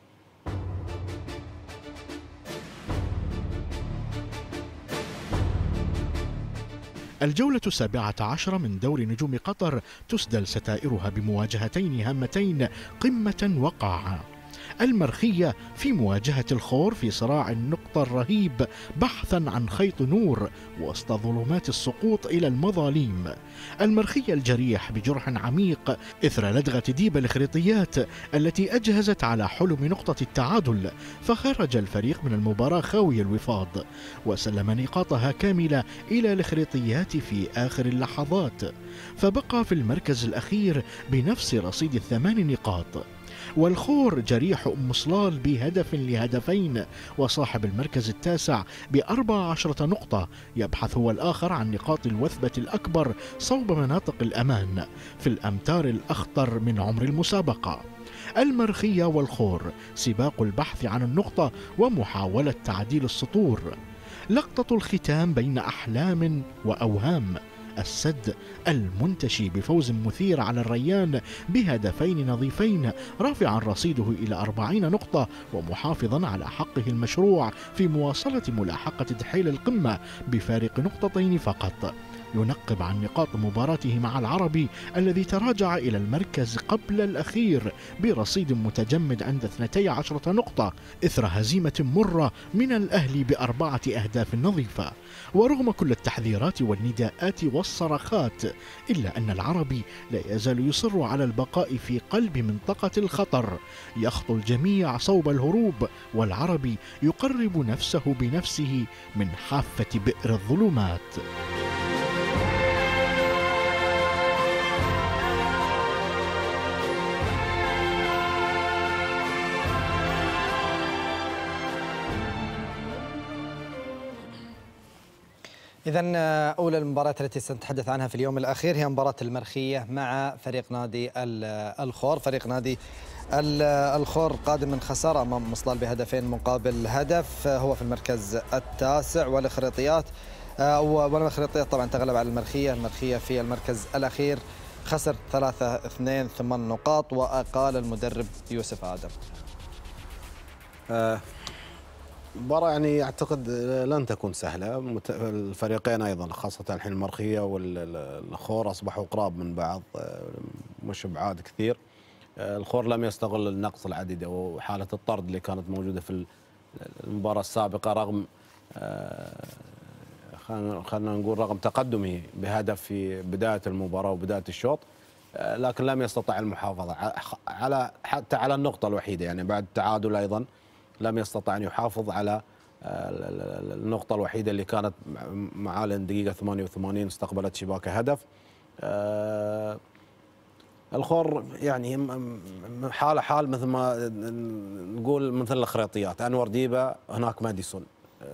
الجولة 17 من دوري نجوم قطر تسدل ستائرها بمواجهتين هامتين قمة وقاعة. المرخية في مواجهة الخور في صراع النقطة الرهيب بحثا عن خيط نور وسط ظلمات السقوط إلى المظاليم. المرخية الجريح بجرح عميق إثر لدغة ديب الخريطيات التي أجهزت على حلم نقطة التعادل، فخرج الفريق من المباراة خاوي الوفاض وسلم نقاطها كاملة إلى الخريطيات في آخر اللحظات، فبقى في المركز الأخير بنفس رصيد 8 نقاط. والخور جريح أم صلال بهدف لهدفين، وصاحب المركز التاسع ب14 نقطة يبحث هو الآخر عن نقاط الوثبة الأكبر صوب مناطق الأمان في الأمتار الأخطر من عمر المسابقة. المرخية والخور سباق البحث عن النقطة ومحاولة تعديل السطور، لقطة الختام بين أحلام وأوهام. السد المنتشي بفوز مثير على الريان بهدفين نظيفين، رافعا رصيده إلى 40 نقطة ومحافظا على حقه المشروع في مواصلة ملاحقة دحيل القمة بفارق نقطتين فقط. ينقب عن نقاط مباراته مع العربي الذي تراجع إلى المركز قبل الأخير برصيد متجمد عند 12 نقطة إثر هزيمة مرة من الأهلي ب4 أهداف نظيفة. ورغم كل التحذيرات والنداءات والصرخات، إلا أن العربي لا يزال يصر على البقاء في قلب منطقة الخطر، يخطو الجميع صوب الهروب، والعربي يقرب نفسه بنفسه من حافة بئر الظلمات. إذا أولى المباريات التي سنتحدث عنها في اليوم الأخير هي مباراة المرخية مع فريق نادي الخور. فريق نادي الخور قادم من خسارة أمام مصلال بهدفين مقابل هدف، هو في المركز التاسع، والخريطيات طبعا تغلب على المرخية في المركز الأخير، خسر 3-2 8 نقاط، وأقال المدرب يوسف آدم. مباراة يعني أعتقد لن تكون سهلة. الفريقين أيضا خاصة الحين المرخية والخور أصبحوا قراب من بعض، مش بعاد كثير. الخور لم يستغل النقص العديد أو حالة الطرد اللي كانت موجودة في المباراة السابقة، رغم خلينا نقول رغم تقدمه بهدف في بداية المباراة وبداية الشوط، لكن لم يستطع المحافظة حتى على النقطة الوحيدة. يعني بعد التعادل أيضا لم يستطع أن يحافظ على النقطة الوحيدة اللي كانت معاه دقيقة 88 استقبلت شباك هدف. الخور يعني حال مثل ما نقول مثل الخريطيات، أنور ديبا هناك ماديسون،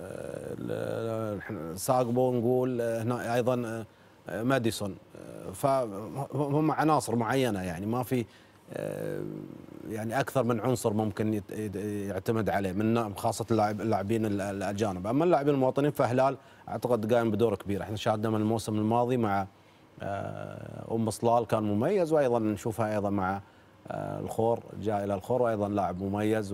ساقبو نقول هنا أيضا ماديسون، فهم عناصر معينة، يعني ما في يعني أكثر من عنصر ممكن يعتمد عليه من خاصة اللاعبين الأجانب. أما اللاعبين المواطنين فهلال أعتقد قايم بدور كبير. احنا شاهدنا من الموسم الماضي مع صلال كان مميز، وأيضا نشوفها أيضا مع الخور، جاء إلى الخور وأيضا لاعب مميز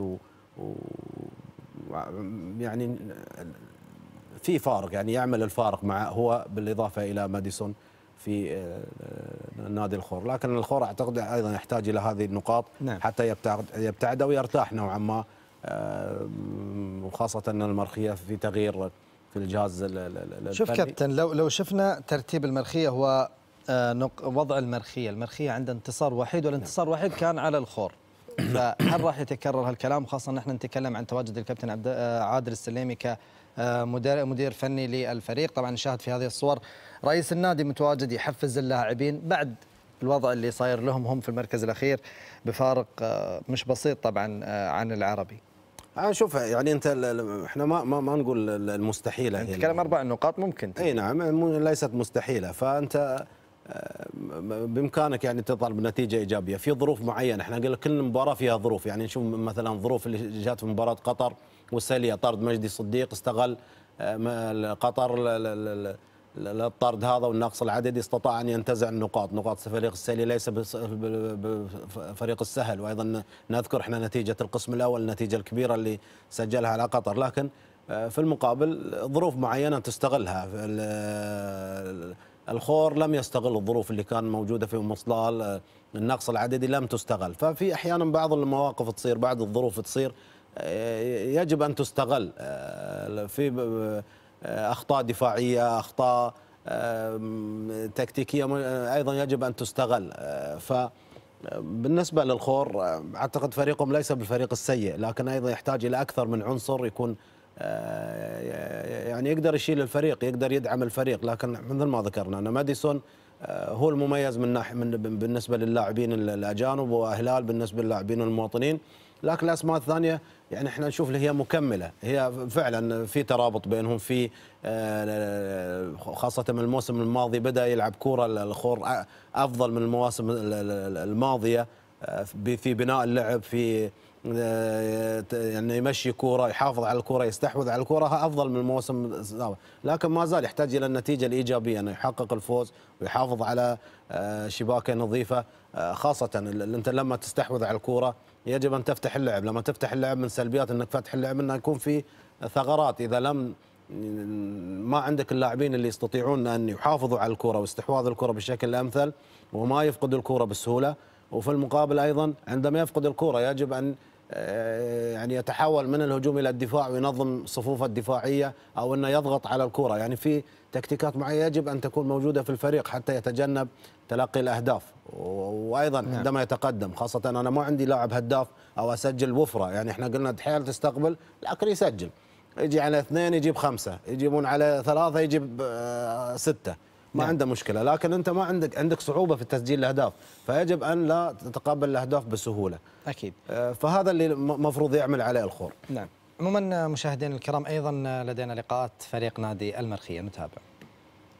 يعني في فارق، يعني يعمل الفارق مع هو بالإضافة إلى ماديسون في نادي الخور. لكن الخور أعتقد أيضا يحتاج إلى هذه النقاط حتى يبتعد أو يرتاح نوعا ما، وخاصة أن المرخية في تغيير في الجهاز الفني. شوف كابتن، لو شفنا ترتيب المرخية هو وضع المرخية عنده انتصار وحيد، والانتصار الوحيد كان على الخور، فهل راح يتكرر هالكلام؟ خاصة نحن نتكلم عن تواجد الكابتن عادل السليمي كمدير فني للفريق. طبعا نشاهد في هذه الصور رئيس النادي متواجد يحفز اللاعبين بعد الوضع اللي صاير لهم هم في المركز الأخير بفارق مش بسيط طبعا عن العربي. شوف يعني انت احنا ما نقول المستحيله، نتكلم 4 نقاط ممكن. اي نعم، ليست مستحيله، فانت بامكانك يعني تطلع بنتيجه ايجابيه في ظروف معينه. احنا قلنا كل مباراه فيها ظروف، يعني نشوف مثلا الظروف اللي جات في مباراه قطر والسليه، طرد مجدي صديق، استغل قطر الطرد هذا والنقص العددي، استطاع ان ينتزع نقاط فريق السليه ليس فريق السهل. وايضا نذكر احنا نتيجه القسم الاول، النتيجه الكبيره اللي سجلها على قطر، لكن في المقابل ظروف معينه تستغلها. الخور لم يستغل الظروف اللي كان موجوده في مصلال، النقص العددي لم تستغل، ففي احيانا بعض المواقف تصير، بعض الظروف تصير يجب ان تستغل، في اخطاء دفاعيه، اخطاء تكتيكيه ايضا يجب ان تستغل. فبالنسبه للخور اعتقد فريقهم ليس بالفريق السيء، لكن ايضا يحتاج الى اكثر من عنصر يكون يعني يقدر يشيل الفريق، يقدر يدعم الفريق. لكن مثل ما ذكرنا ان ماديسون هو المميز من ناحيه بالنسبه للاعبين الاجانب، وهلال بالنسبه للاعبين المواطنين. لكن الاسماء الثانيه يعني احنا نشوف اللي هي مكمله، هي فعلا في ترابط بينهم، في خاصه من الموسم الماضي بدا يلعب كوره الخور افضل من المواسم الماضيه في بناء اللعب، في يعني يمشي كوره، يحافظ على الكوره، يستحوذ على الكوره افضل من الموسم السابق. لكن ما زال يحتاج الى النتيجه الايجابيه، انه يحقق الفوز ويحافظ على شباكه نظيفه، خاصه انت لما تستحوذ على الكوره يجب ان تفتح اللعب. لما تفتح اللعب من سلبيات انك فتح اللعب انه يكون في ثغرات، اذا ما عندك اللاعبين اللي يستطيعون ان يحافظوا على الكوره واستحواذ الكوره بشكل امثل وما يفقدوا الكوره بسهوله. وفي المقابل ايضا عندما يفقد الكوره يجب ان يعني يتحول من الهجوم الى الدفاع وينظم صفوفه الدفاعيه، او انه يضغط على الكره. يعني في تكتيكات معينه يجب ان تكون موجوده في الفريق حتى يتجنب تلقي الاهداف. وايضا عندما يتقدم، خاصه انا ما عندي لاعب هداف او اسجل وفره، يعني احنا قلنا دحيل تستقبل لكن يسجل، يجي على 2 يجيب 5، يجيبون على 3 يجيب 6، ما عنده مشكله. لكن انت ما عندك صعوبه في تسجيل الاهداف، فيجب ان لا تتقبل الاهداف بسهوله. اكيد. فهذا اللي المفروض يعمل عليه الخور. نعم. عموما مشاهدينا الكرام، ايضا لدينا لقاءات فريق نادي المرخيه، نتابع.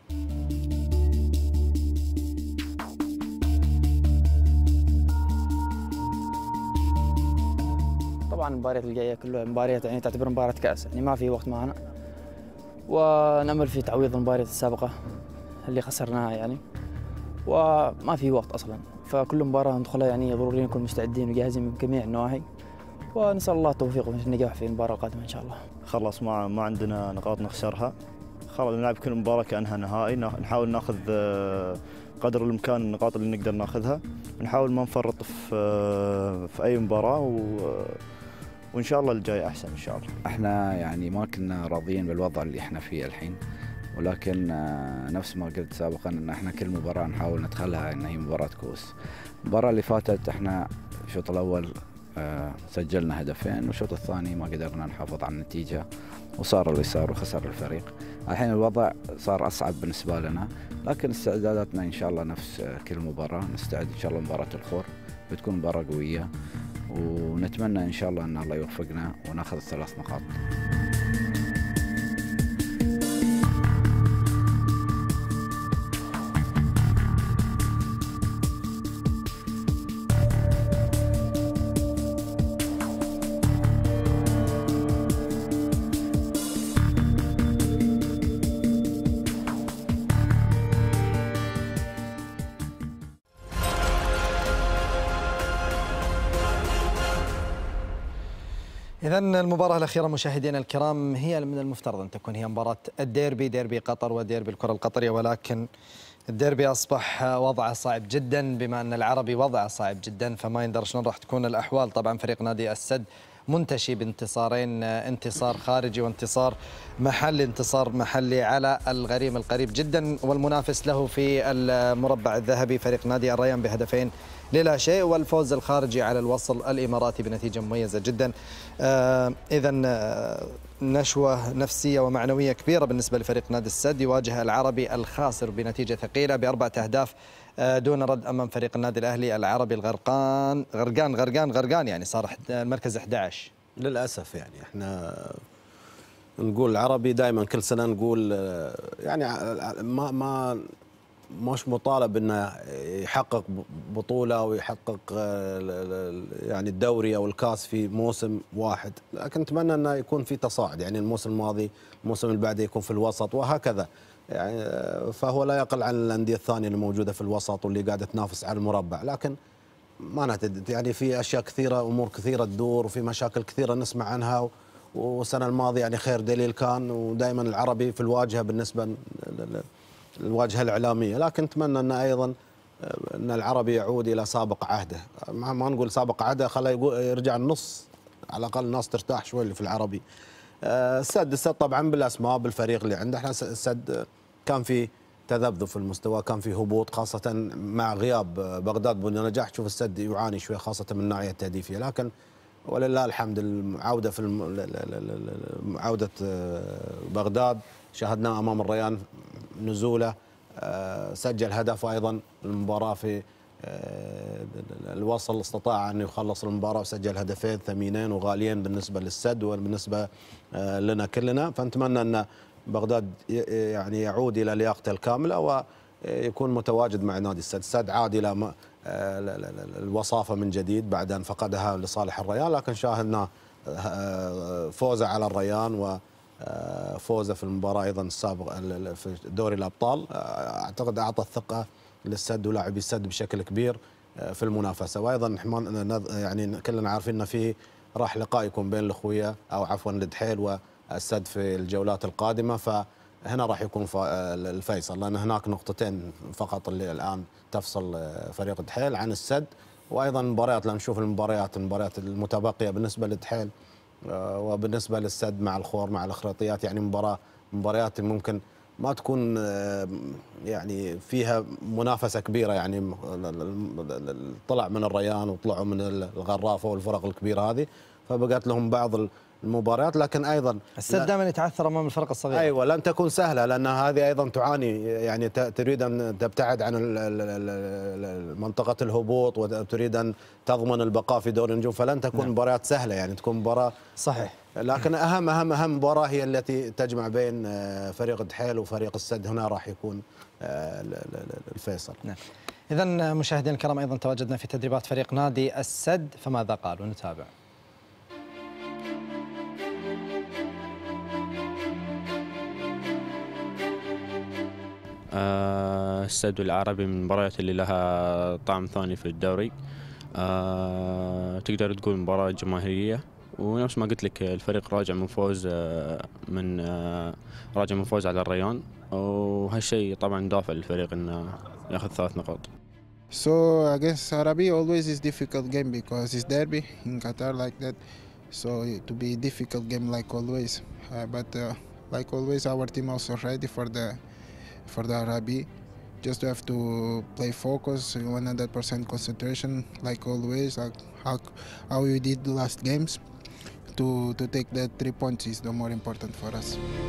طبعا المباريات الجايه كلها مباريات يعني تعتبر مباراه كاس، يعني ما في وقت معنا، ونامل في تعويض المباريات السابقه اللي خسرناها يعني، وما في وقت اصلا، فكل مباراه ندخلها يعني ضروري نكون مستعدين وجاهزين من جميع النواحي، ونسال الله التوفيق والنجاح في المباراه القادمه ان شاء الله. خلاص ما عندنا نقاط نخسرها، خلاص نلعب كل مباراه كانها نهائي، نحاول ناخذ قدر الامكان النقاط اللي نقدر ناخذها، ونحاول ما نفرط في اي مباراه وان شاء الله الجاي احسن ان شاء الله. احنا يعني ما كنا راضيين بالوضع اللي احنا فيه الحين، ولكن نفس ما قلت سابقا ان احنا كل مباراه نحاول ندخلها ان هي مباراه كؤوس. المباراه اللي فاتت احنا الشوط الاول سجلنا هدفين، والشوط الثاني ما قدرنا نحافظ على النتيجه وصار اللي صار وخسر الفريق. الحين الوضع صار اصعب بالنسبه لنا، لكن استعداداتنا ان شاء الله نفس كل مباراه، نستعد ان شاء الله مباراه الخور بتكون مباراه قويه، ونتمنى ان شاء الله ان الله يوفقنا وناخذ ال3 نقاط. إذن المباراة الأخيرة مشاهدينا الكرام هي من المفترض أن تكون هي مباراة الديربي، ديربي قطر وديربي الكرة القطرية، ولكن الديربي أصبح وضعه صعب جدا بما أن العربي وضعه صعب جدا، فما يندرى شلون راح تكون الأحوال. طبعا فريق نادي السد منتشي بانتصارين، انتصار خارجي وانتصار محلي، انتصار محلي على الغريم القريب جدا والمنافس له في المربع الذهبي فريق نادي الريان بهدفين لا شيء، والفوز الخارجي على الوصل الإماراتي بنتيجة مميزة جدا. إذن نشوة نفسية ومعنوية كبيرة بالنسبة لفريق نادي السد، يواجه العربي الخاسر بنتيجة ثقيلة ب4 أهداف دون رد أمام فريق النادي الأهلي. العربي الغرقان غرقان يعني صار المركز 11 للأسف. يعني احنا نقول العربي دائما كل سنة نقول يعني مش مطالب انه يحقق بطوله ويحقق يعني الدوري او الكاس في موسم واحد، لكن نتمنى انه يكون في تصاعد، يعني الموسم الماضي الموسم اللي بعده يكون في الوسط وهكذا، يعني فهو لا يقل عن الانديه الثانيه اللي موجوده في الوسط واللي قاعده تنافس على المربع، لكن ما نعتقد يعني في اشياء كثيره امور كثيره تدور وفي مشاكل كثيره نسمع عنها، والسنه الماضيه يعني خير دليل كان، ودائما العربي في الواجهه بالنسبه الواجهه الاعلاميه، لكن نتمنى ان ايضا ان العربي يعود الى سابق عهده، ما نقول سابق عهده، خليه يرجع النص على الاقل الناس ترتاح شوي اللي في العربي. السد طبعا بالاسماء بالفريق اللي عنده، احنا السد كان في تذبذب في المستوى، كان في هبوط خاصه مع غياب بغداد بن نجاح، تشوف السد يعاني شوي خاصه من الناحيه التهديفيه، لكن ولله الحمد العوده عوده بغداد شاهدناه امام الريان نزوله، سجل هدف ايضا المباراه في الوصل، استطاع ان يخلص المباراه وسجل هدفين ثمينين وغاليين بالنسبه للسد وبالنسبه لنا كلنا، فنتمنى ان بغداد يعني يعود الى لياقته الكامله ويكون متواجد مع نادي السد. السد عاد الى الوصافه من جديد بعد ان فقدها لصالح الريان، لكن شاهدنا فوزه على الريان و فوزه في المباراه ايضا السابقه في دوري الابطال، اعتقد اعطى الثقه للسد ولاعبي السد بشكل كبير في المنافسه، وايضا يعني كلنا عارفين ان في راح لقاء يكون بين الاخويه او عفوا الدحيل والسد في الجولات القادمه، فهنا راح يكون الفيصل، لان هناك نقطتين فقط اللي الان تفصل فريق الدحيل عن السد، وايضا مباريات لان نشوف المباريات المتبقيه بالنسبه للدحيل وبالنسبه للسد مع الخور مع الاخراطيات، يعني مباريات ممكن ما تكون يعني فيها منافسه كبيره، يعني طلع من الريان وطلعوا من الغرافه والفرق الكبيره هذه، فبقت لهم بعض المباريات، لكن ايضا السد دائما يتعثر امام الفرق الصغيره. ايوه لن تكون سهله، لان هذه ايضا تعاني، يعني تريد ان تبتعد عن منطقه الهبوط وتريد ان تضمن البقاء في دوري النجوم، فلن تكون مباريات سهله، يعني تكون مباراه صحيح لكن اهم مباراه هي التي تجمع بين فريق الدحيل وفريق السد، هنا راح يكون الفيصل. نعم. إذا مشاهدينا الكرام أيضا تواجدنا في تدريبات فريق نادي السد، فماذا قالوا؟ نتابع. السد والعربي من المباريات اللي لها طعم ثاني في الدوري. تقدر تقول مباراة جماهيرية، ونفس ما قلت لك الفريق راجع من فوز على الريان، وهالشيء طبعا دافع للفريق انه ياخذ 3 نقاط. So against Arabi always is difficult game because it's derby in Qatar like that. So to be difficult game like always. But like always our team also ready for the Arabi. Just have to play focus, 100% concentration like always, like how we did the last games. To take the 3 points is the more important for us.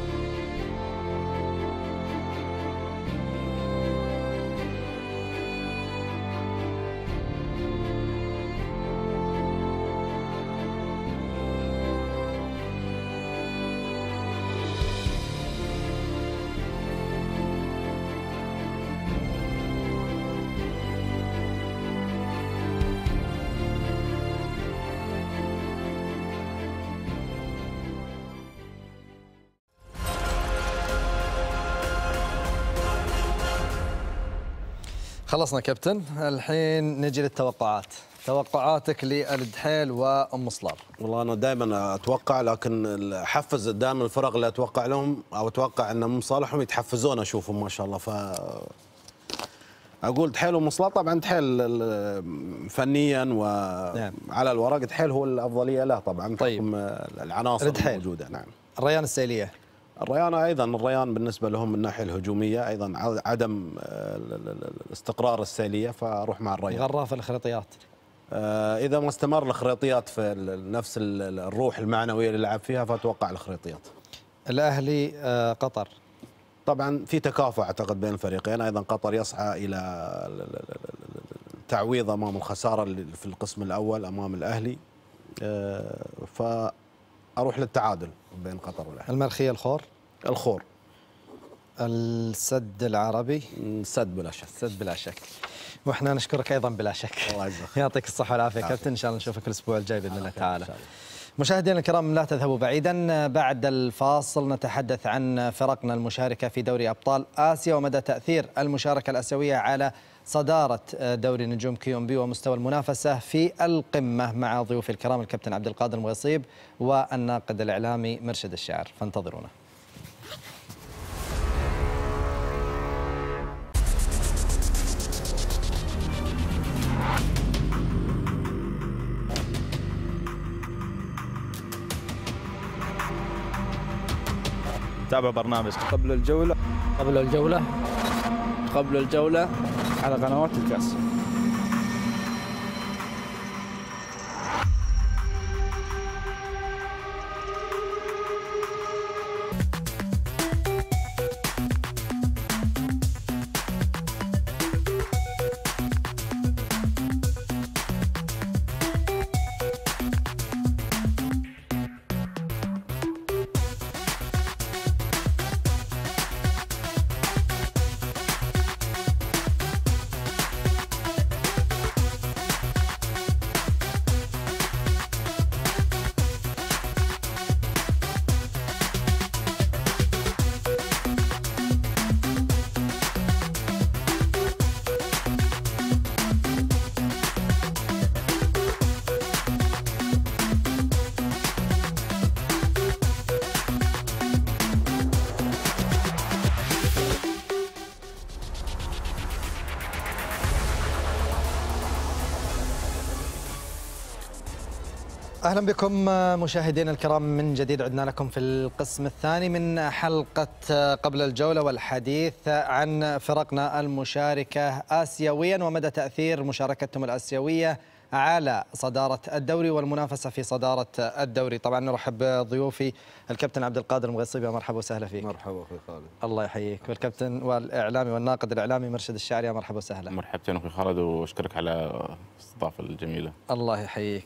خلصنا كابتن، الحين نجي للتوقعات. توقعاتك للدحيل وأم صلال. والله أنا دائما أتوقع، لكن أحفز دائما الفرق اللي أتوقع لهم أو أتوقع أن مصالحهم يتحفزون أشوفهم ما شاء الله. أقول دحيل وأم صلال. طبعا دحيل فنيا وعلى الورق دحيل هو الأفضلية له طبعا بحكم العناصر الموجودة. نعم. الريان السيلية. الريان أيضا بالنسبة لهم من الناحية الهجومية أيضا عدم الاستقرار السيلية، فأروح مع الريان. غراف الخريطيات. إذا ما استمر الخريطيات في نفس الروح المعنوية اللي لعب فيها فأتوقع الخريطيات. الأهلي قطر. طبعا في تكافؤ أعتقد بين الفريقين، أيضا قطر يسعى إلى التعويض أمام الخسارة في القسم الأول أمام الأهلي، فأروح للتعادل بين قطر والأهلي. المرخية الخور. السد العربي. السد بلا شك. السد بلا شك. واحنا نشكرك ايضا بلا شك. الله يجزاك. يعطيك الصحه والعافيه كابتن، ان شاء الله نشوفك الاسبوع الجاي باذن الله تعالى. مشاهدينا الكرام لا تذهبوا بعيدا، بعد الفاصل نتحدث عن فرقنا المشاركه في دوري ابطال اسيا ومدى تاثير المشاركه الاسيويه على صداره دوري نجوم كيومبي ومستوى المنافسه في القمه، مع ضيوفي الكرام الكابتن عبد القادر المغيصيب والناقد الاعلامي مرشد الشاعر، فانتظرونا. تابع برنامج قبل الجولة على قنوات الكاس. أهلا بكم مشاهدينا الكرام من جديد، عدنا لكم في القسم الثاني من حلقة قبل الجولة والحديث عن فرقنا المشاركة آسيويا ومدى تأثير مشاركتهم الآسيوية على صدارة الدوري والمنافسة في صدارة الدوري. طبعا نرحب بضيوفي الكابتن عبد القادر المغيصيب، يا مرحبا وسهلا فيك. مرحبا اخوي خالد. الله يحييك. والكابتن والاعلامي والناقد الاعلامي مرشد الشاعري، يا مرحبا وسهلا. مرحبتين اخوي خالد، واشكرك على الاستضافه الجميله. الله يحييك.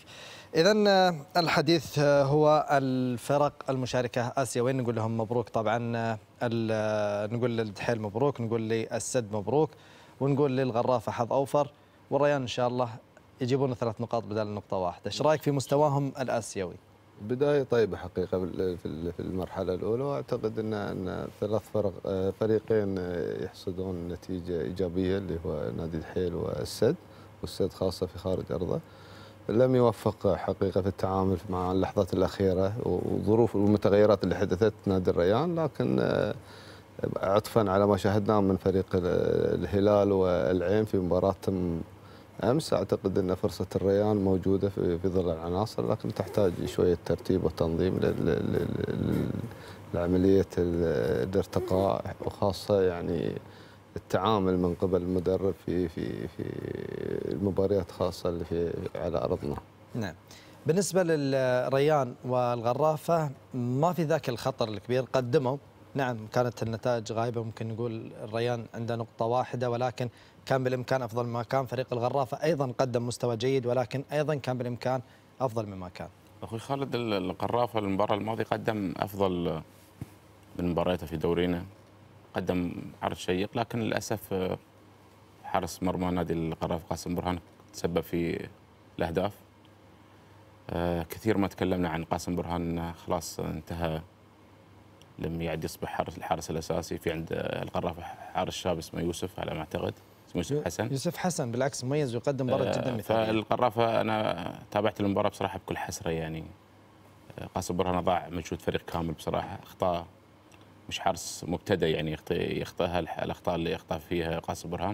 إذا الحديث هو الفرق المشاركة آسيوية، نقول لهم مبروك طبعا، نقول للدحيل مبروك، نقول للسد مبروك، ونقول للغرافة حظ أوفر، والريان إن شاء الله يجيبون 3 نقاط بدل النقطة واحدة. إيش رأيك في مستواهم الآسيوي؟ بداية طيبة حقيقة في المرحلة الأولى، وأعتقد أن 3 فريقين يحصدون نتيجة إيجابية اللي هو نادي الدحيل والسد خاصة في خارج أرضه. لم يوفق حقيقة في التعامل مع اللحظات الأخيرة وظروف والمتغيرات اللي حدثت نادي الريان، لكن عطفا على ما شاهدناه من فريق الهلال والعين في مباراة أمس، أعتقد أن فرصة الريان موجودة في ظل العناصر، لكن تحتاج شوية ترتيب وتنظيم لعملية الارتقاء، وخاصة يعني التعامل من قبل المدرب في المباريات خاصة اللي على أرضنا. نعم. بالنسبة للريان والغرافة ما في ذاك الخطر الكبير، قدموا نعم كانت النتائج غايبة، ممكن نقول الريان عنده نقطة واحدة، ولكن كان بالإمكان أفضل مما كان. فريق الغرافة أيضا قدم مستوى جيد، ولكن أيضا كان بالإمكان أفضل مما كان. أخوي خالد، الغرافة المباراة الماضية قدم أفضل من مبارياته في دورينا، قدم عرض شيق، لكن للأسف حارس مرمى نادي الغرافة قاسم برهان تسبب في الأهداف. كثير ما تكلمنا عن قاسم برهان، خلاص انتهى، لم يعد يصبح الحارس الأساسي. في عند الغرافة حارس شاب اسمه يوسف على ما أعتقد، اسمه يوسف حسن بالعكس مميز ويقدم مباراة جدا مثالية. فالغرافة أنا تابعت المباراة بصراحة بكل حسرة، يعني قاسم برهان ضاع مجهود فريق كامل بصراحة، أخطاء مش حارس مبتدئ يعني يخطئها الأخطاء اللي يخطأ فيها قاسم برهان.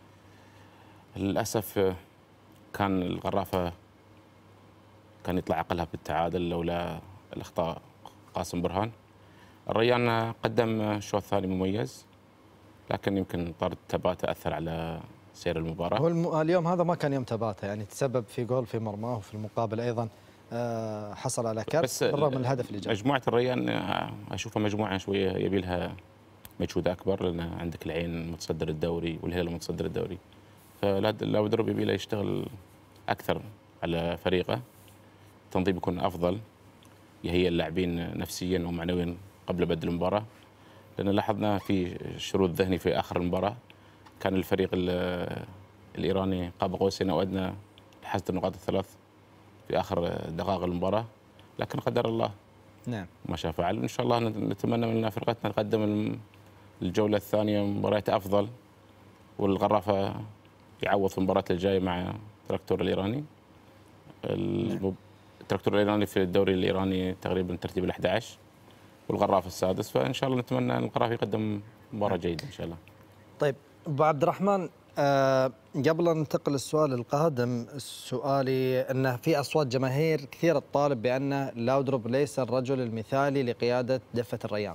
للأسف كان الغرافة كان يطلع أقلها بالتعادل لولا الأخطاء قاسم برهان. الريان قدم شوط ثاني مميز، لكن يمكن طرد تباتا أثر على سير المباراة. هو اليوم هذا ما كان يوم تباتا، يعني تسبب في جول في مرماه، وفي المقابل أيضا حصل على كرت بالرغم من الهدف اللي جاء. مجموعة الريان أشوفها مجموعة شوية يبي لها مجهود أكبر، لأن عندك العين متصدر الدوري والهلال متصدر الدوري، فلا مدرب يبي له يشتغل أكثر على فريقه، التنظيم يكون أفضل، يهيئ اللاعبين نفسيا ومعنويا قبل بدء المباراة، لأن لاحظنا في شرود ذهني في آخر المباراة، كان الفريق الإيراني قاب قوسين أو أدنى لحصد النقاط ال3 في آخر دقائق المباراة، لكن قدر الله نعم ما شاء فعل. إن شاء الله نتمنى من فرقتنا نقدم الجولة الثانية مباريات أفضل، والغرافة يعوض في المباراة الجاية مع التراكتور الإيراني. التراكتور الإيراني في الدوري الإيراني تقريبا ترتيب ال11، والغرافة السادس، فإن شاء الله نتمنى أن الغرافة يقدم مباراة جيدة إن شاء الله. طيب أبو عبد الرحمن، قبل أن ننتقل للسؤال القادم، سؤالي أن في أصوات جماهير كثيرة تطالب بأن لاودروب ليس الرجل المثالي لقيادة دفة الريان.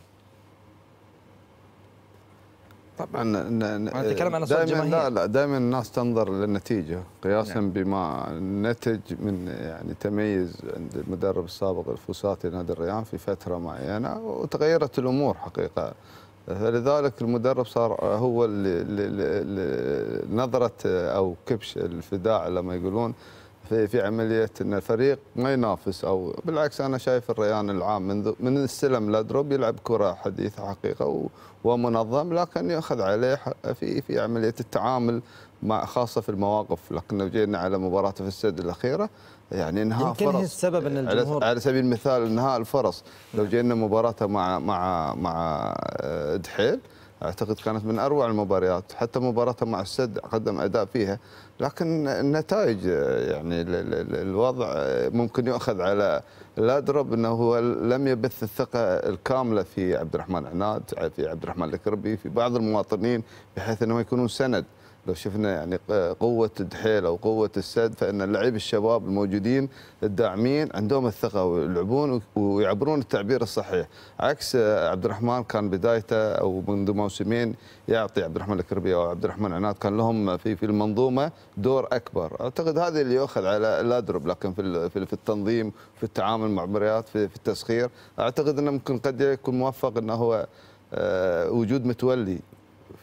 طبعا نتكلم عن أصوات جماهير. لا دائما الناس تنظر للنتيجة قياسا بما نتج من يعني تميز عند المدرب السابق الفوساتي نادي الريان في فترة معينة، وتغيرت الأمور حقيقة، فلذلك المدرب صار هو اللي نظرة أو كبش الفداء لما يقولون في عملية أن الفريق ما ينافس، أو بالعكس أنا شايف الريان العام من السلم لادروب يلعب كرة حديثة حقيقة ومنظم، لكن يأخذ عليه في عملية التعامل مع خاصة في المواقف. لكن لو جينا على مباراته في السد الأخيرة يعني انهاء فرص، يمكن هي السبب ان الجمهور على سبيل المثال انهاء الفرص، لو جينا مباراته مع دحيل اعتقد كانت من اروع المباريات، حتى مباراته مع السد قدم اداء فيها، لكن النتائج يعني الوضع ممكن يؤخذ على لادروب انه هو لم يبث الثقه الكامله في عبد الرحمن عناد، في عبد الرحمن الكربي، في بعض المواطنين، بحيث انهم يكونون سند. لو شفنا يعني قوة دحيل أو قوة السد، فإن اللاعبين الشباب الموجودين الداعمين عندهم الثقة ويلعبون ويعبرون التعبير الصحيح، عكس عبد الرحمن كان بدايته أو منذ موسمين يعطي عبد الرحمن الكربي أو عبد الرحمن عناد كان لهم في المنظومة دور أكبر. أعتقد هذا اللي يؤخذ على لادروب، لكن في التنظيم، في التعامل مع مباريات، في التسخير، أعتقد أنه ممكن قد يكون موفق أنه هو وجود متولي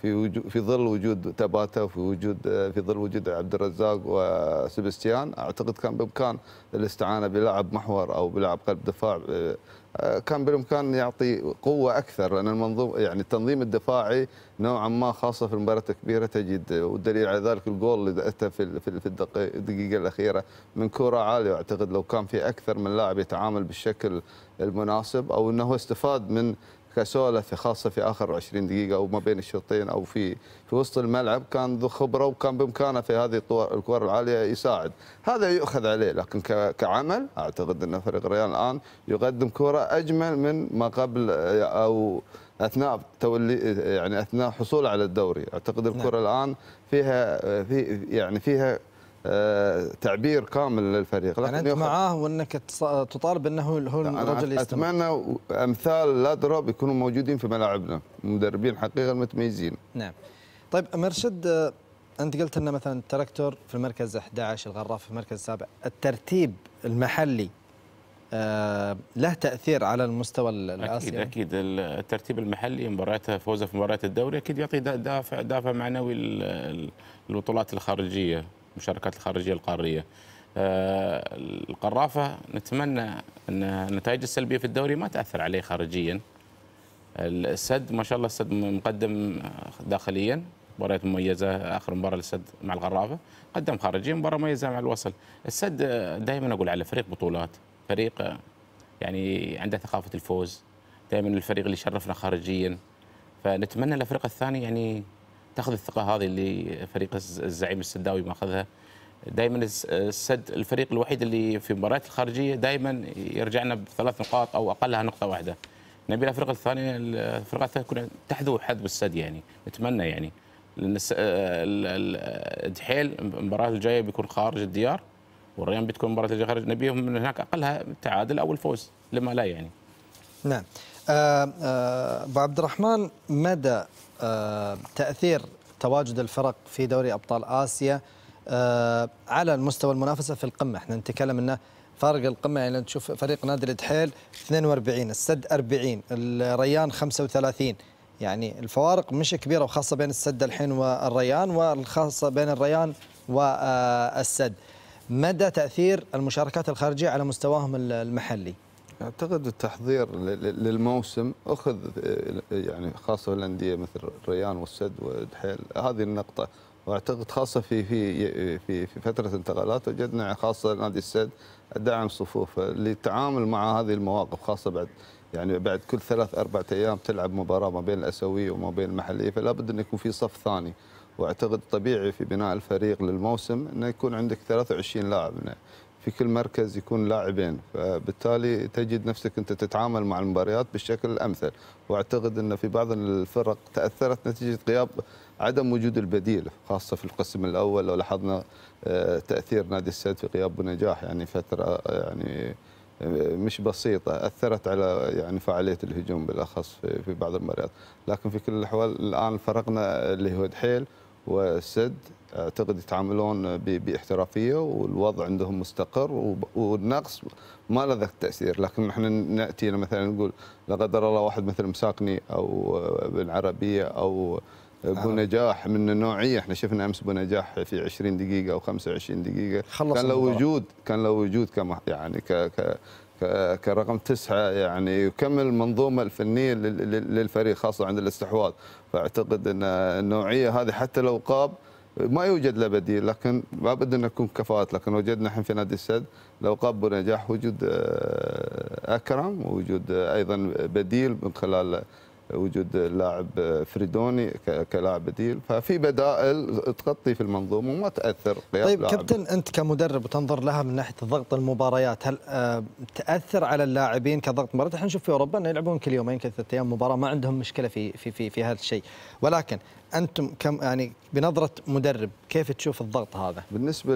في ظل وجود تباتا في ظل وجود عبد الرزاق وسبستيان، اعتقد كان بامكان الاستعانه بلاعب محور او بلاعب قلب دفاع، كان بالامكان يعطي قوه اكثر، لان المنظوم يعني التنظيم الدفاعي نوعا ما خاصه في المباريات الكبيره تجد، والدليل على ذلك الجول اللي اتى في الدقيقه الاخيره من كره عاليه، واعتقد لو كان في اكثر من لاعب يتعامل بالشكل المناسب، او انه استفاد من كاسولا خاصه في اخر 20 دقيقه او ما بين الشوطين او في وسط الملعب، كان ذو خبره وكان بامكانه في هذه الكور العاليه يساعد، هذا يؤخذ عليه. لكن كعمل اعتقد ان فريق الريال الان يقدم كره اجمل من ما قبل او اثناء تولي يعني اثناء حصوله على الدوري. اعتقد الكره الان فيها تعبير كامل للفريق. يعني انت معاه وانك تطالب انه هو الرجل يستمر. اتمنى امثال لادروب يكونوا موجودين في ملاعبنا، مدربين حقيقه متميزين. نعم. طيب مرشد، انت قلت ان مثلا التراكتور في المركز 11، الغراف في المركز السابع، الترتيب المحلي له تاثير على المستوى الاسيوي؟ اكيد الترتيب المحلي، مبارياته، فوزه في مباريات الدوري اكيد يعطي دافع معنوي للبطولات الخارجيه، المشاركات الخارجيه القاريه. القرافه نتمنى ان النتائج السلبيه في الدوري ما تاثر عليه خارجيا. السد ما شاء الله السد مقدم داخليا، مباريات مميزه، اخر مباراه للسد مع الغرافه، قدم خارجيا مباراه مميزه مع الوصل. السد دائما اقول على فريق بطولات، فريق يعني عنده ثقافه الفوز، دائما الفريق اللي شرفنا خارجيا، فنتمنى الفريق الثاني يعني تاخذ الثقه هذه اللي فريق الزعيم السداوي ماخذها. دائما السد الفريق الوحيد اللي في المباريات الخارجيه دائما يرجعنا ب3 نقاط او اقلها نقطه واحده. نبي الفرق الثانيه تكون تحذو حد بالسد، يعني نتمنى يعني، لان الدحيل المباراه الجايه بيكون خارج الديار، والريان بتكون المباراه الجايه خارج، نبيهم من هناك اقلها التعادل او الفوز، لما لا يعني. نعم. ابو عبد الرحمن، مدى تاثير تواجد الفرق في دوري ابطال اسيا على المستوى المنافسه في القمه؟ احنا نتكلم انه فارق القمه، يعني تشوف فريق نادي الدحيل 42، السد 40، الريان 35، يعني الفوارق مش كبيره، وخاصه بين السد الحين والريان، والخاصه بين الريان والسد. مدى تاثير المشاركات الخارجيه على مستواهم المحلي؟ اعتقد التحضير للموسم اخذ يعني خاصه الانديه مثل الريان والسد والدحيل هذه النقطه، واعتقد خاصه في فتره انتقالات وجدنا خاصه نادي السد دعم صفوفه للتعامل مع هذه المواقف، خاصه بعد كل 3-4 ايام تلعب مباراه ما بين الاسيويه وما بين المحليه، فلا بد ان يكون في صف ثاني. واعتقد طبيعي في بناء الفريق للموسم انه يكون عندك 23 لاعب، في كل مركز يكون لاعبين، فبالتالي تجد نفسك انت تتعامل مع المباريات بالشكل الامثل. واعتقد ان في بعض الفرق تاثرت نتيجه غياب عدم وجود البديل، خاصه في القسم الاول لو لاحظنا تاثير نادي السد في غياب بنجاح، يعني فتره يعني مش بسيطه اثرت على يعني فعاليه الهجوم بالاخص في بعض المباريات. لكن في كل الاحوال الان فرقنا اللي هو دحيل والسد اعتقد يتعاملون باحترافيه، والوضع عندهم مستقر، والنقص ما له ذاك التاثير. لكن احنا ناتي مثلا نقول لا قدر الله واحد مثل مساكني او بن عربيه او بنجاح من النوعيه، احنا شفنا امس بنجاح في 20 دقيقه او 25 دقيقه كان له وجود كما يعني كرقم 9 يعني يكمل المنظومه الفنيه للفريق خاصه عند الاستحواذ. فاعتقد ان النوعيه هذه حتى لو غاب ما يوجد له بديل، لكن لابد ان يكون كفاءات. لكن وجدنا الحين في نادي السد لو غاب بنجاح وجود اكرم، ووجود ايضا بديل من خلال وجود لاعب فريدوني كلاعب بديل، ففي بدائل تغطي في المنظومه وما تاثر غياب طيب لاعب. كابتن، انت كمدرب وتنظر لها من ناحيه ضغط المباريات، هل تاثر على اللاعبين كضغط مباريات؟ احنا نشوف في اوروبا انه يلعبون كل يومين كل 3 ايام مباراه، ما عندهم مشكله في هذا الشيء، ولكن انتم يعني بنظره مدرب كيف تشوف الضغط هذا؟ بالنسبه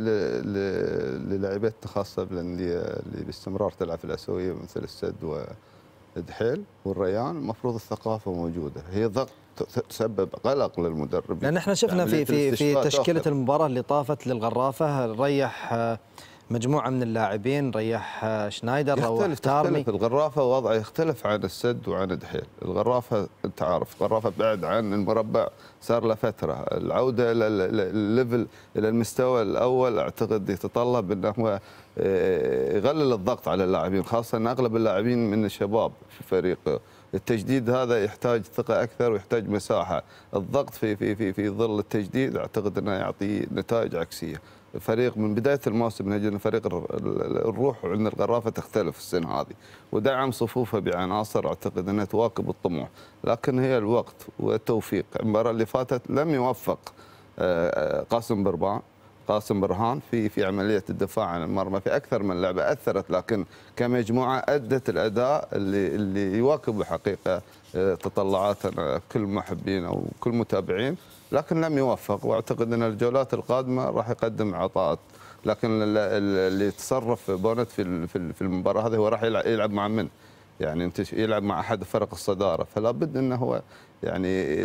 للاعبتنا خاصه بالانديه اللي باستمرار تلعب في الاسيويه مثل السد ودحيل والريان، المفروض الثقافه موجوده، هي ضغط تسبب قلق للمدرب. لان احنا شفنا في تشكيله المباراه اللي طافت للغرافه ريح مجموعة من اللاعبين، ريح شنايدر أو تارمي. الغرافة وضعه يختلف عن السد وعن دحيل. الغرافة أنت عارف غرافة بعد عن المربع صار له فترة، العودة إلى الليفل إلى المستوى الأول أعتقد يتطلب أنه هو يقلل الضغط على اللاعبين، خاصة أن أغلب اللاعبين من الشباب في فريقه. التجديد هذا يحتاج ثقة أكثر ويحتاج مساحة. الضغط في ظل التجديد أعتقد أنه يعطي نتائج عكسية. الفريق من بداية الموسم نجد فريق الروح عند الغرافة تختلف السنة هذه، ودعم صفوفه بعناصر أعتقد أنها تواكب الطموح، لكن هي الوقت والتوفيق. المباراة اللي فاتت لم يوفق قاسم برهان في عملية الدفاع عن المرمى في أكثر من لعبة أثرت، لكن كمجموعة أدت الأداء اللي يواكب حقيقة تطلعاتنا كل محبين أو كل متابعين، لكن لم يوفق. واعتقد ان الجولات القادمه راح يقدم عطاءات، لكن اللي تصرف بونت في المباراه هذه هو راح يلعب مع من؟ يعني انت يلعب مع احد فرق الصداره، فلا بد انه هو يعني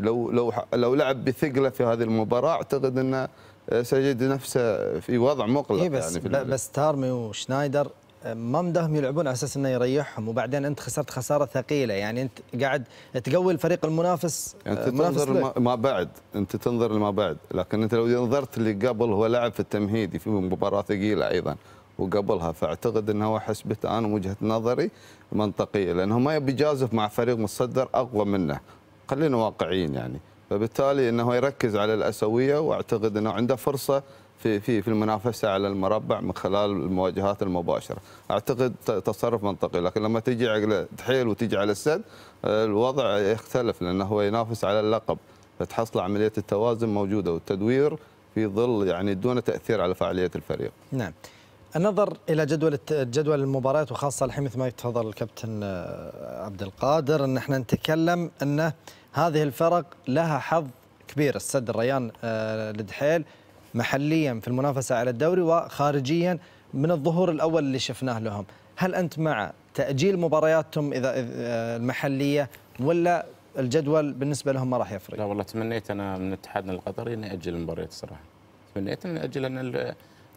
لو لعب بثقله في هذه المباراه اعتقد انه سيجد نفسه في وضع مقلق. بس يعني بس تارمي وشنايدر ما مداهم يلعبون على اساس انه يريحهم، وبعدين انت خسرت خساره ثقيله، يعني انت قاعد تقوي الفريق المنافس. يعني انت تنظر ما بعد، انت تنظر لما بعد، لكن انت لو نظرت اللي قبل هو لعب في التمهيدي في مباراه ثقيله ايضا وقبلها، فاعتقد انه هو حسبته انا وجهه نظري منطقيه، لانه ما يبي يجازف مع فريق متصدر اقوى منه، خلينا واقعيين يعني، فبالتالي انه يركز على الاسيويه، واعتقد انه عنده فرصه في المنافسه على المربع من خلال المواجهات المباشره. اعتقد تصرف منطقي، لكن لما تجي على دحيل وتجي على السد الوضع يختلف، لانه هو ينافس على اللقب، فتحصل عمليه التوازن موجوده والتدوير في ظل يعني دون تاثير على فعاليه الفريق. نعم. النظر الى جدول المباريات، وخاصه الحين مثل ما يتفضل الكابتن عبد القادر ان احنا نتكلم ان هذه الفرق لها حظ كبير، السد، الريان، الدحيل، محليا في المنافسة على الدوري وخارجيا من الظهور الأول اللي شفناه لهم. هل أنت مع تأجيل مبارياتهم إذا المحلية، ولا الجدول بالنسبة لهم ما راح يفرق؟ لا والله تمنيت أنا من اتحادنا القطري أن أجل المباريات الصراحة، تمنيت أن أجل، أن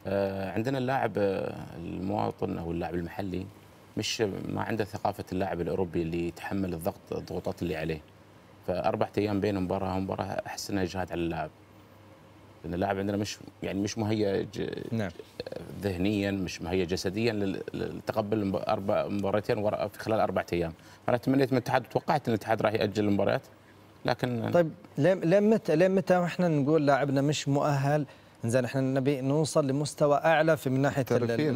عندنا اللاعب المواطن أو اللاعب المحلي ما عنده ثقافة اللاعب الأوروبي اللي يتحمل الضغوطات اللي عليه، فأربعة أيام بين مباراة ومباراة أحس أنها إجهاد على اللاعب، لأن اللاعب عندنا مش مهيئ نعم. ذهنيا، مش مهيئ جسديا لتقبل مباراتين في خلال 4 أيام. أنا تمنيت من الاتحاد وتوقعت أن الاتحاد راح يأجل المباريات، لكن طيب لين متى احنا نقول لاعبنا مش مؤهل؟ زين احنا نبي نوصل لمستوى اعلى من ناحيه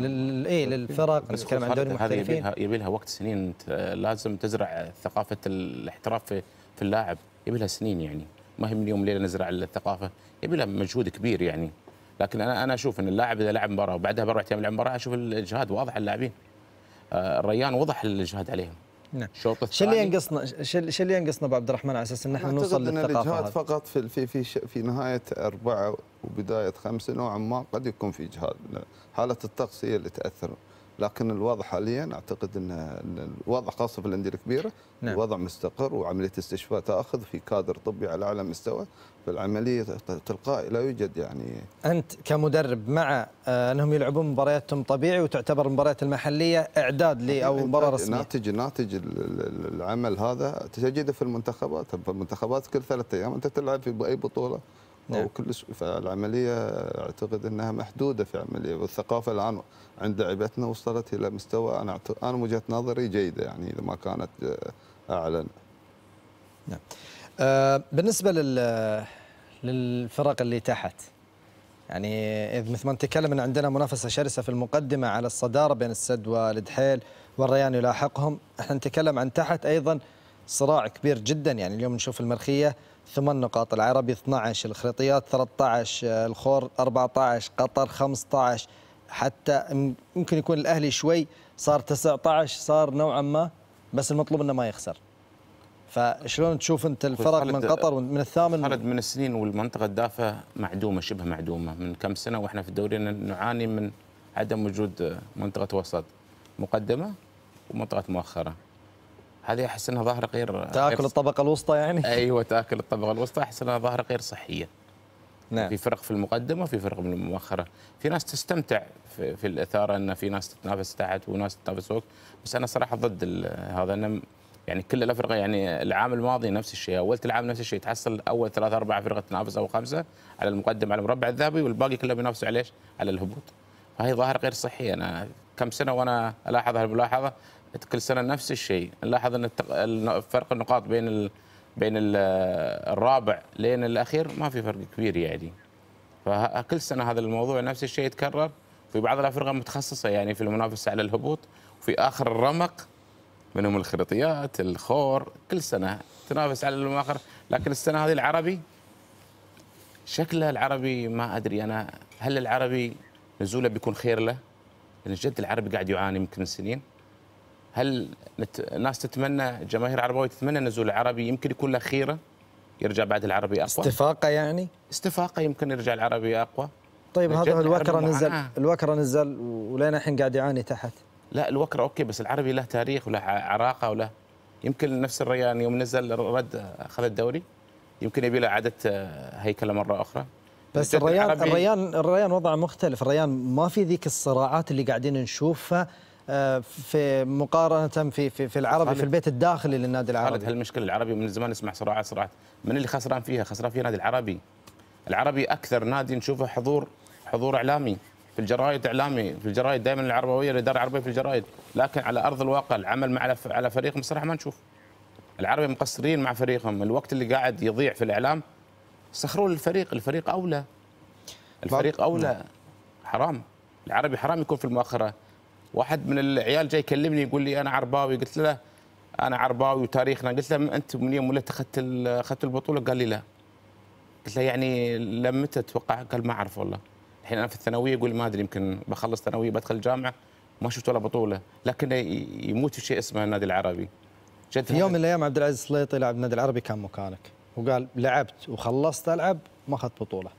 للفرق، نتكلم عن دوري محترفين. يبي لها وقت، سنين، لازم تزرع ثقافه الاحتراف في اللاعب، يبي لها سنين يعني، ما هي من يوم ليله نزرع الثقافه، يبي لها مجهود كبير يعني. لكن انا اشوف ان اللاعب اذا لعب مباراه وبعدها ب4 ايام لعب مباراه، اشوف الاجهاد واضح على اللاعبين. الريان وضح الاجهاد عليهم. نعم. شو اللي ينقصنا ابو عبد الرحمن على اساس ان احنا نوصل للثقافه هذه؟ الاجهاد فقط في نهايه 4 وبدايه 5 نوعا ما قد يكون في اجهاد، حاله الطقس هي اللي تاثر، لكن الوضع حاليا اعتقد ان الوضع خاصه في الانديه الكبيره. نعم. الوضع مستقر، وعمليه استشفاء تاخذ في كادر طبي على اعلى مستوى، فالعمليه تلقائي لا يوجد يعني. انت كمدرب مع انهم يلعبون مبارياتهم طبيعي وتعتبر المباريات المحليه اعداد او مباراه رسميه؟ ناتج العمل هذا تجده في المنتخبات، فالمنتخبات كل 3 ايام انت تلعب في اي بطوله. نعم. أو فالعمليه اعتقد انها محدوده في عمليه، والثقافه الان عند لعيبتنا وصلت الى مستوى انا وجهه نظري جيده يعني، اذا ما كانت اعلى. نعم. بالنسبه للفرق اللي تحت، يعني إذ مثل ما نتكلم ان عندنا منافسه شرسه في المقدمه على الصداره بين السد والدحيل والريان يلاحقهم، احنا نتكلم عن تحت ايضا صراع كبير جدا، يعني اليوم نشوف المرخيه 8 نقاط، العربي 12، الخريطيات 13، الخور 14، قطر 15، حتى ممكن يكون الاهلي شوي صار 19، صار نوعا ما، بس المطلوب انه ما يخسر. فشلون تشوف انت الفرق من قطر ومن الثامن؟ خالد، من السنين والمنطقه الدافئه معدومه، شبه معدومه، من كم سنه واحنا في الدوري نعاني من عدم وجود منطقه وسط مقدمه ومنطقه مؤخره. هذه احس انها ظاهره غير تاكل الطبقه الوسطى يعني. ايوه، تاكل الطبقه الوسطى، احس انها ظاهره غير صحيه. نعم. في فرق في المقدمه وفي فرق من المؤخره. في ناس تستمتع في الاثاره، ان في ناس تتنافس تحت وناس تتنافس فوق، بس انا صراحه ضد هذا. أنا يعني كل الافرقه، يعني العام الماضي نفس الشيء، اولت العام نفس الشيء، تحصل اول 3 4 فرق تنافس او 5 على المقدم على المربع الذهبي، والباقي كله بينافسوا على ايش؟ على الهبوط. فهي ظاهره غير صحيه. انا كم سنه وانا الاحظ هالملاحظه، كل سنه نفس الشيء، نلاحظ ان فرق النقاط بين الرابع لين الاخير ما في فرق كبير يعني. فكل سنه هذا الموضوع نفس الشيء يتكرر. في بعض الافرقه متخصصه يعني في المنافسه على الهبوط، وفي اخر الرمق منهم الخريطيات، الخور، كل سنه تنافس على المؤخر. لكن السنه هذه العربي شكله العربي ما ادري انا، هل العربي نزوله بيكون خير له؟ لان جد العربي قاعد يعاني يمكن سنين. هل الناس تتمنى، جماهير العربويه تتمنى نزول العربي يمكن يكون له خيره؟ يرجع بعد العربي اقوى؟ استفاقه يعني؟ استفاقه يمكن يرجع العربي اقوى. طيب هذا الوكره نزل ولين الحين قاعد يعاني تحت. لا الوكره اوكي، بس العربي له تاريخ وله عراقه وله، يمكن نفس الريان يوم نزل رد اخذ الدوري، يمكن يبي له اعاده هيكله مره اخرى. بس الريان وضعه مختلف. الريان ما في ذيك الصراعات اللي قاعدين نشوفها في مقارنه في العربي في البيت الداخلي للنادي العربي. خالد هالمشكله العربي من زمان نسمع صراعات. من اللي خسران فيها؟ خسران فيها نادي العربي. العربي اكثر نادي نشوفه حضور اعلامي في الجرايد، اعلامي في الجرايد دائما العربويه، الاداره العربيه في الجرايد، لكن على ارض الواقع العمل على فريقهم صراحه ما نشوف. العربي مقصرين مع فريقهم، الوقت اللي قاعد يضيع في الاعلام سخروا الفريق اولى. الفريق اولى. حرام العربي حرام يكون في المؤخره. واحد من العيال جاي يكلمني يقول لي انا عرباوي، قلت له انا عرباوي وتاريخنا، قلت له انت من يوم ولدت اخذت البطوله؟ قال لي لا. قلت له يعني لما متى تتوقع؟ قال ما اعرف والله. الحين انا في الثانويه يقول ما ادري، يمكن بخلص ثانويه بدخل الجامعه ما شفت ولا بطوله، لكن يموت في شيء اسمه النادي العربي. في يوم من الايام عبد العزيز السليطي لاعب النادي العربي كان مكانك وقال لعبت وخلصت العب ما اخذت بطوله.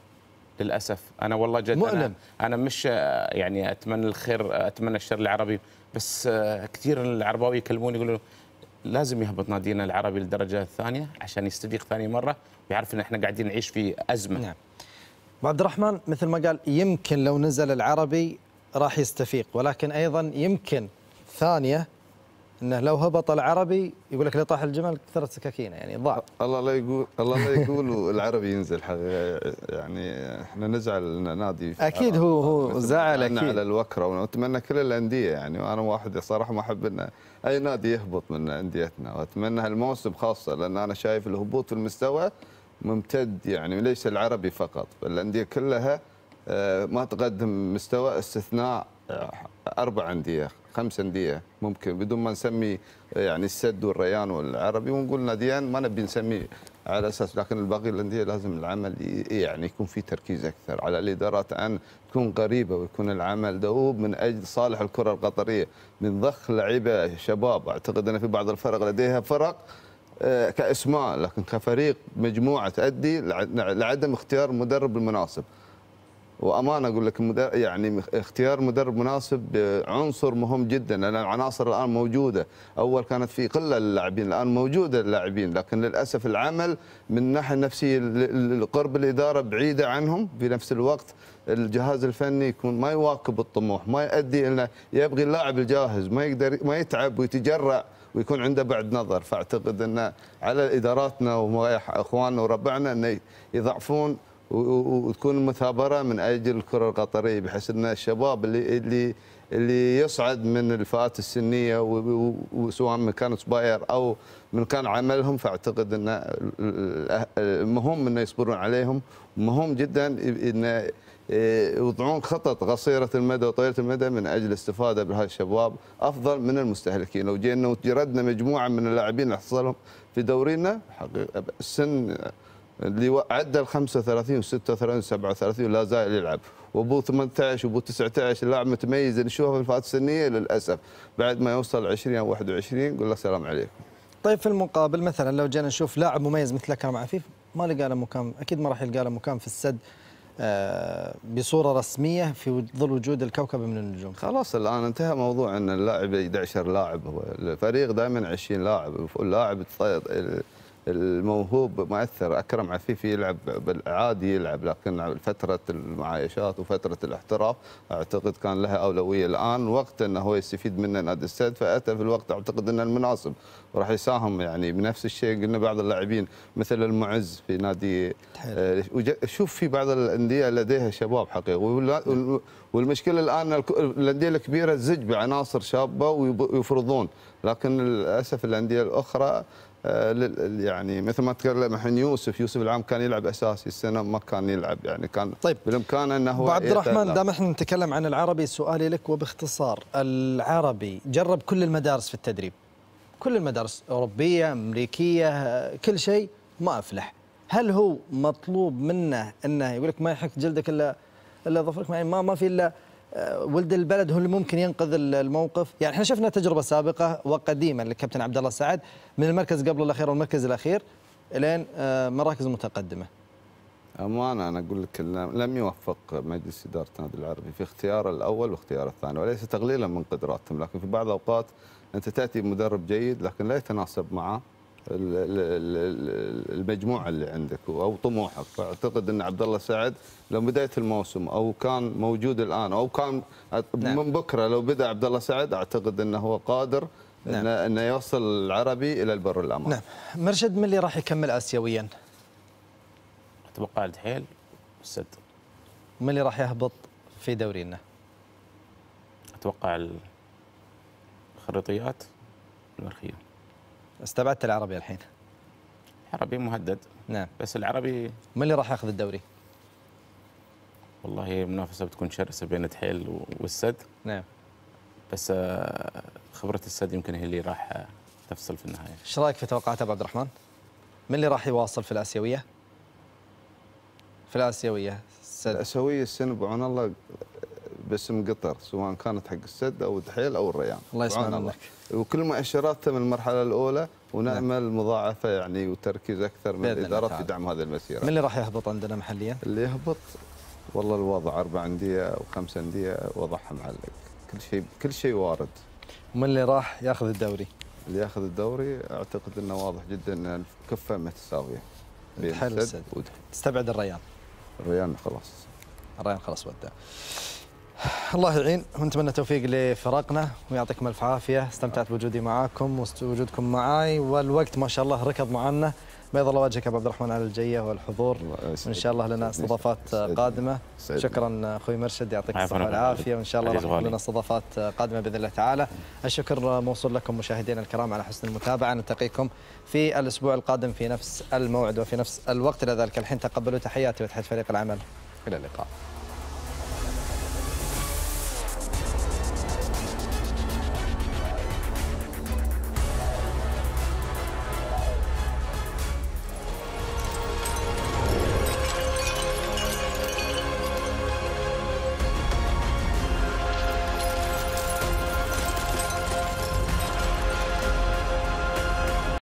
للاسف انا والله جد مؤلم. أنا مش يعني اتمنى الخير، اتمنى الشر للعربي، بس كثير من العرباوي يكلموني يقولوا لازم يهبط نادينا العربي للدرجه الثانيه عشان يستفيق ثاني مره ويعرف ان احنا قاعدين نعيش في ازمه. نعم. عبد الرحمن مثل ما قال يمكن لو نزل العربي راح يستفيق، ولكن ايضا يمكن ثانيه انه لو هبط العربي يقول لك اللي طاح الجمل كثرت سكاكينه، يعني ضاع. الله لا يقول العربي ينزل حقيقة. يعني احنا نزعل نادي اكيد هو زعل اكيد على الوكره، ونتمنى كل الانديه، يعني وانا واحد صراحه ما احب ان اي نادي يهبط من انديتنا، واتمنى هالموسم خاصه لان انا شايف الهبوط في المستوى ممتد، يعني ليس العربي فقط، الانديه كلها ما تقدم مستوى استثناء 4 أندية 5 أندية ممكن بدون ما نسمي يعني السد والريان والعربي، ونقول ناديان ما نبي نسميه على اساس، لكن الباقي الانديه لازم العمل يعني يكون في تركيز اكثر على الادارات ان تكون قريبه ويكون العمل دؤوب من اجل صالح الكره القطريه، من ضخ لعيبه شباب. اعتقد ان في بعض الفرق لديها فرق كاسماء لكن كفريق مجموعه تؤدي لعدم اختيار المدرب المناسب. وامانه اقول لك يعني اختيار مدرب مناسب عنصر مهم جدا، لان العناصر الان موجوده، اول كانت في قله اللاعبين الان موجوده اللاعبين، لكن للاسف العمل من الناحيه النفسيه قرب الاداره بعيده عنهم، في نفس الوقت الجهاز الفني يكون ما يواكب الطموح، ما يؤدي انه يبغي اللاعب الجاهز، ما يقدر ما يتعب ويتجرأ ويكون عنده بعد نظر. فاعتقد ان على اداراتنا واخواننا وربعنا ان يضعفون وتكون المثابره من اجل الكره القطريه، بحيث ان الشباب اللي يصعد من الفئات السنيه وسواء من كان صباير او من كان عملهم، فاعتقد ان مهم انه يصبرون عليهم، مهم جدا ان يوضعون خطط قصيره المدى وطويله المدى من اجل الاستفاده بهذا الشباب افضل من المستهلكين. لو جينا وجردنا مجموعه من اللاعبين اللي حصلهم في دورينا حقيقه السن اللي عدى ال 35 و 36 و 37 لا زال يلعب، وابوه 18 وابوه 19 لاعب متميز نشوفه في الفئات السنيه، للاسف بعد ما يوصل 20 او 21 يقول له السلام عليكم. طيب في المقابل مثلا لو جينا نشوف لاعب مميز مثل كرم عفيف ما لقى له مكان، اكيد ما راح يلقى له مكان في السد بصوره رسميه في ظل وجود الكوكب من النجوم. خلاص الان انتهى موضوع ان اللاعب 11 لاعب، هو الفريق دائما 20 لاعب، اللاعب الموهوب مؤثر. اكرم عفيفي يلعب بالعادي يلعب، لكن فتره المعايشات وفتره الاحتراف اعتقد كان لها اولويه. الان وقت انه هو يستفيد منه نادي السد، فاتى في الوقت اعتقد انه المناسب وراح يساهم يعني بنفس الشيء. قلنا بعض اللاعبين مثل المعز في نادي شوف في بعض الانديه لديها شباب حقيقي، والمشكله الان الانديه الكبيره تزج بعناصر شابه ويفرضون، لكن للاسف الانديه الاخرى يعني مثل ما تكلم الحين يوسف العام كان يلعب اساسي، السنه ما كان يلعب، يعني كان طيب بالامكان انه ابو عبد الرحمن دام احنا نتكلم عن العربي، سؤالي لك وباختصار، العربي جرب كل المدارس في التدريب، كل المدارس اوروبيه امريكيه كل شيء ما افلح، هل هو مطلوب منه انه يقول لك ما يحك جلدك الا ظفرك، ما في الا ولد البلد هو اللي ممكن ينقذ الموقف؟ يعني احنا شفنا تجربه سابقه وقديمه للكابتن عبد الله السعد من المركز قبل الاخير والمركز الاخير الين مراكز متقدمه. امانه انا اقول لك لم يوفق مجلس اداره النادي العربي في اختيار الاول واختيار الثاني، وليس تقليلا من قدراتهم، لكن في بعض الاوقات انت تاتي بمدرب جيد لكن لا يتناسب معه المجموعه اللي عندك او طموحك. فاعتقد ان عبد الله سعد لو بدايه الموسم او كان موجود الان او كان من بكره لو بدا عبد الله سعد، اعتقد انه هو قادر انه يوصل العربي الى البر والامان. نعم. مرشد، من اللي راح يكمل اسيويا؟ اتوقع الدحيل والسد. من اللي راح يهبط في دورينا؟ اتوقع الخريطيات المرخيه. استبعدت العربي الحين. العربي مهدد. نعم. بس العربي من اللي راح ياخذ الدوري؟ والله المنافسه بتكون شرسه بين الدحيل والسد. نعم. بس خبره السد يمكن هي اللي راح تفصل في النهايه. ايش رايك في توقعات ابو عبد الرحمن؟ من اللي راح يواصل في الاسيويه؟ في الاسيويه الاسيويه السنه بعون الله باسم قطر، سواء كانت حق السد او الدحيل او الريان. الله يسمع منك. وكل مؤشراته من المرحله الاولى، ونامل مضاعفه يعني وتركيز اكثر من الادارات في دعم هذه المسيره. من اللي راح يهبط عندنا محليا؟ اللي يهبط والله الوضع 4 انديه او 5 انديه وضعها معلق، كل شيء وارد. ومن اللي راح ياخذ الدوري؟ اللي ياخذ الدوري اعتقد انه واضح جدا ان الكفه متساويه بين السد والدحيل. تستبعد الريان؟ الريان خلاص. الريان خلاص ودع. الله يعين، ونتمنى التوفيق لفرقنا ويعطيكم الف عافيه. استمتعت بوجودي معاكم ووجودكم معي، والوقت ما شاء الله ركض معنا. بيض الله وجهك ابو عبد الرحمن على الجيه والحضور، وان شاء الله لنا استضافات قادمه. شكرا اخوي مرشد، يعطيك الصحه والعافيه، وان شاء الله راح يكون لنا استضافات قادمه باذن الله تعالى. الشكر موصول لكم مشاهدينا الكرام على حسن المتابعه، نلتقيكم في الاسبوع القادم في نفس الموعد وفي نفس الوقت. الى ذلك الحين تقبلوا تحياتي وتحيات فريق العمل، الى اللقاء.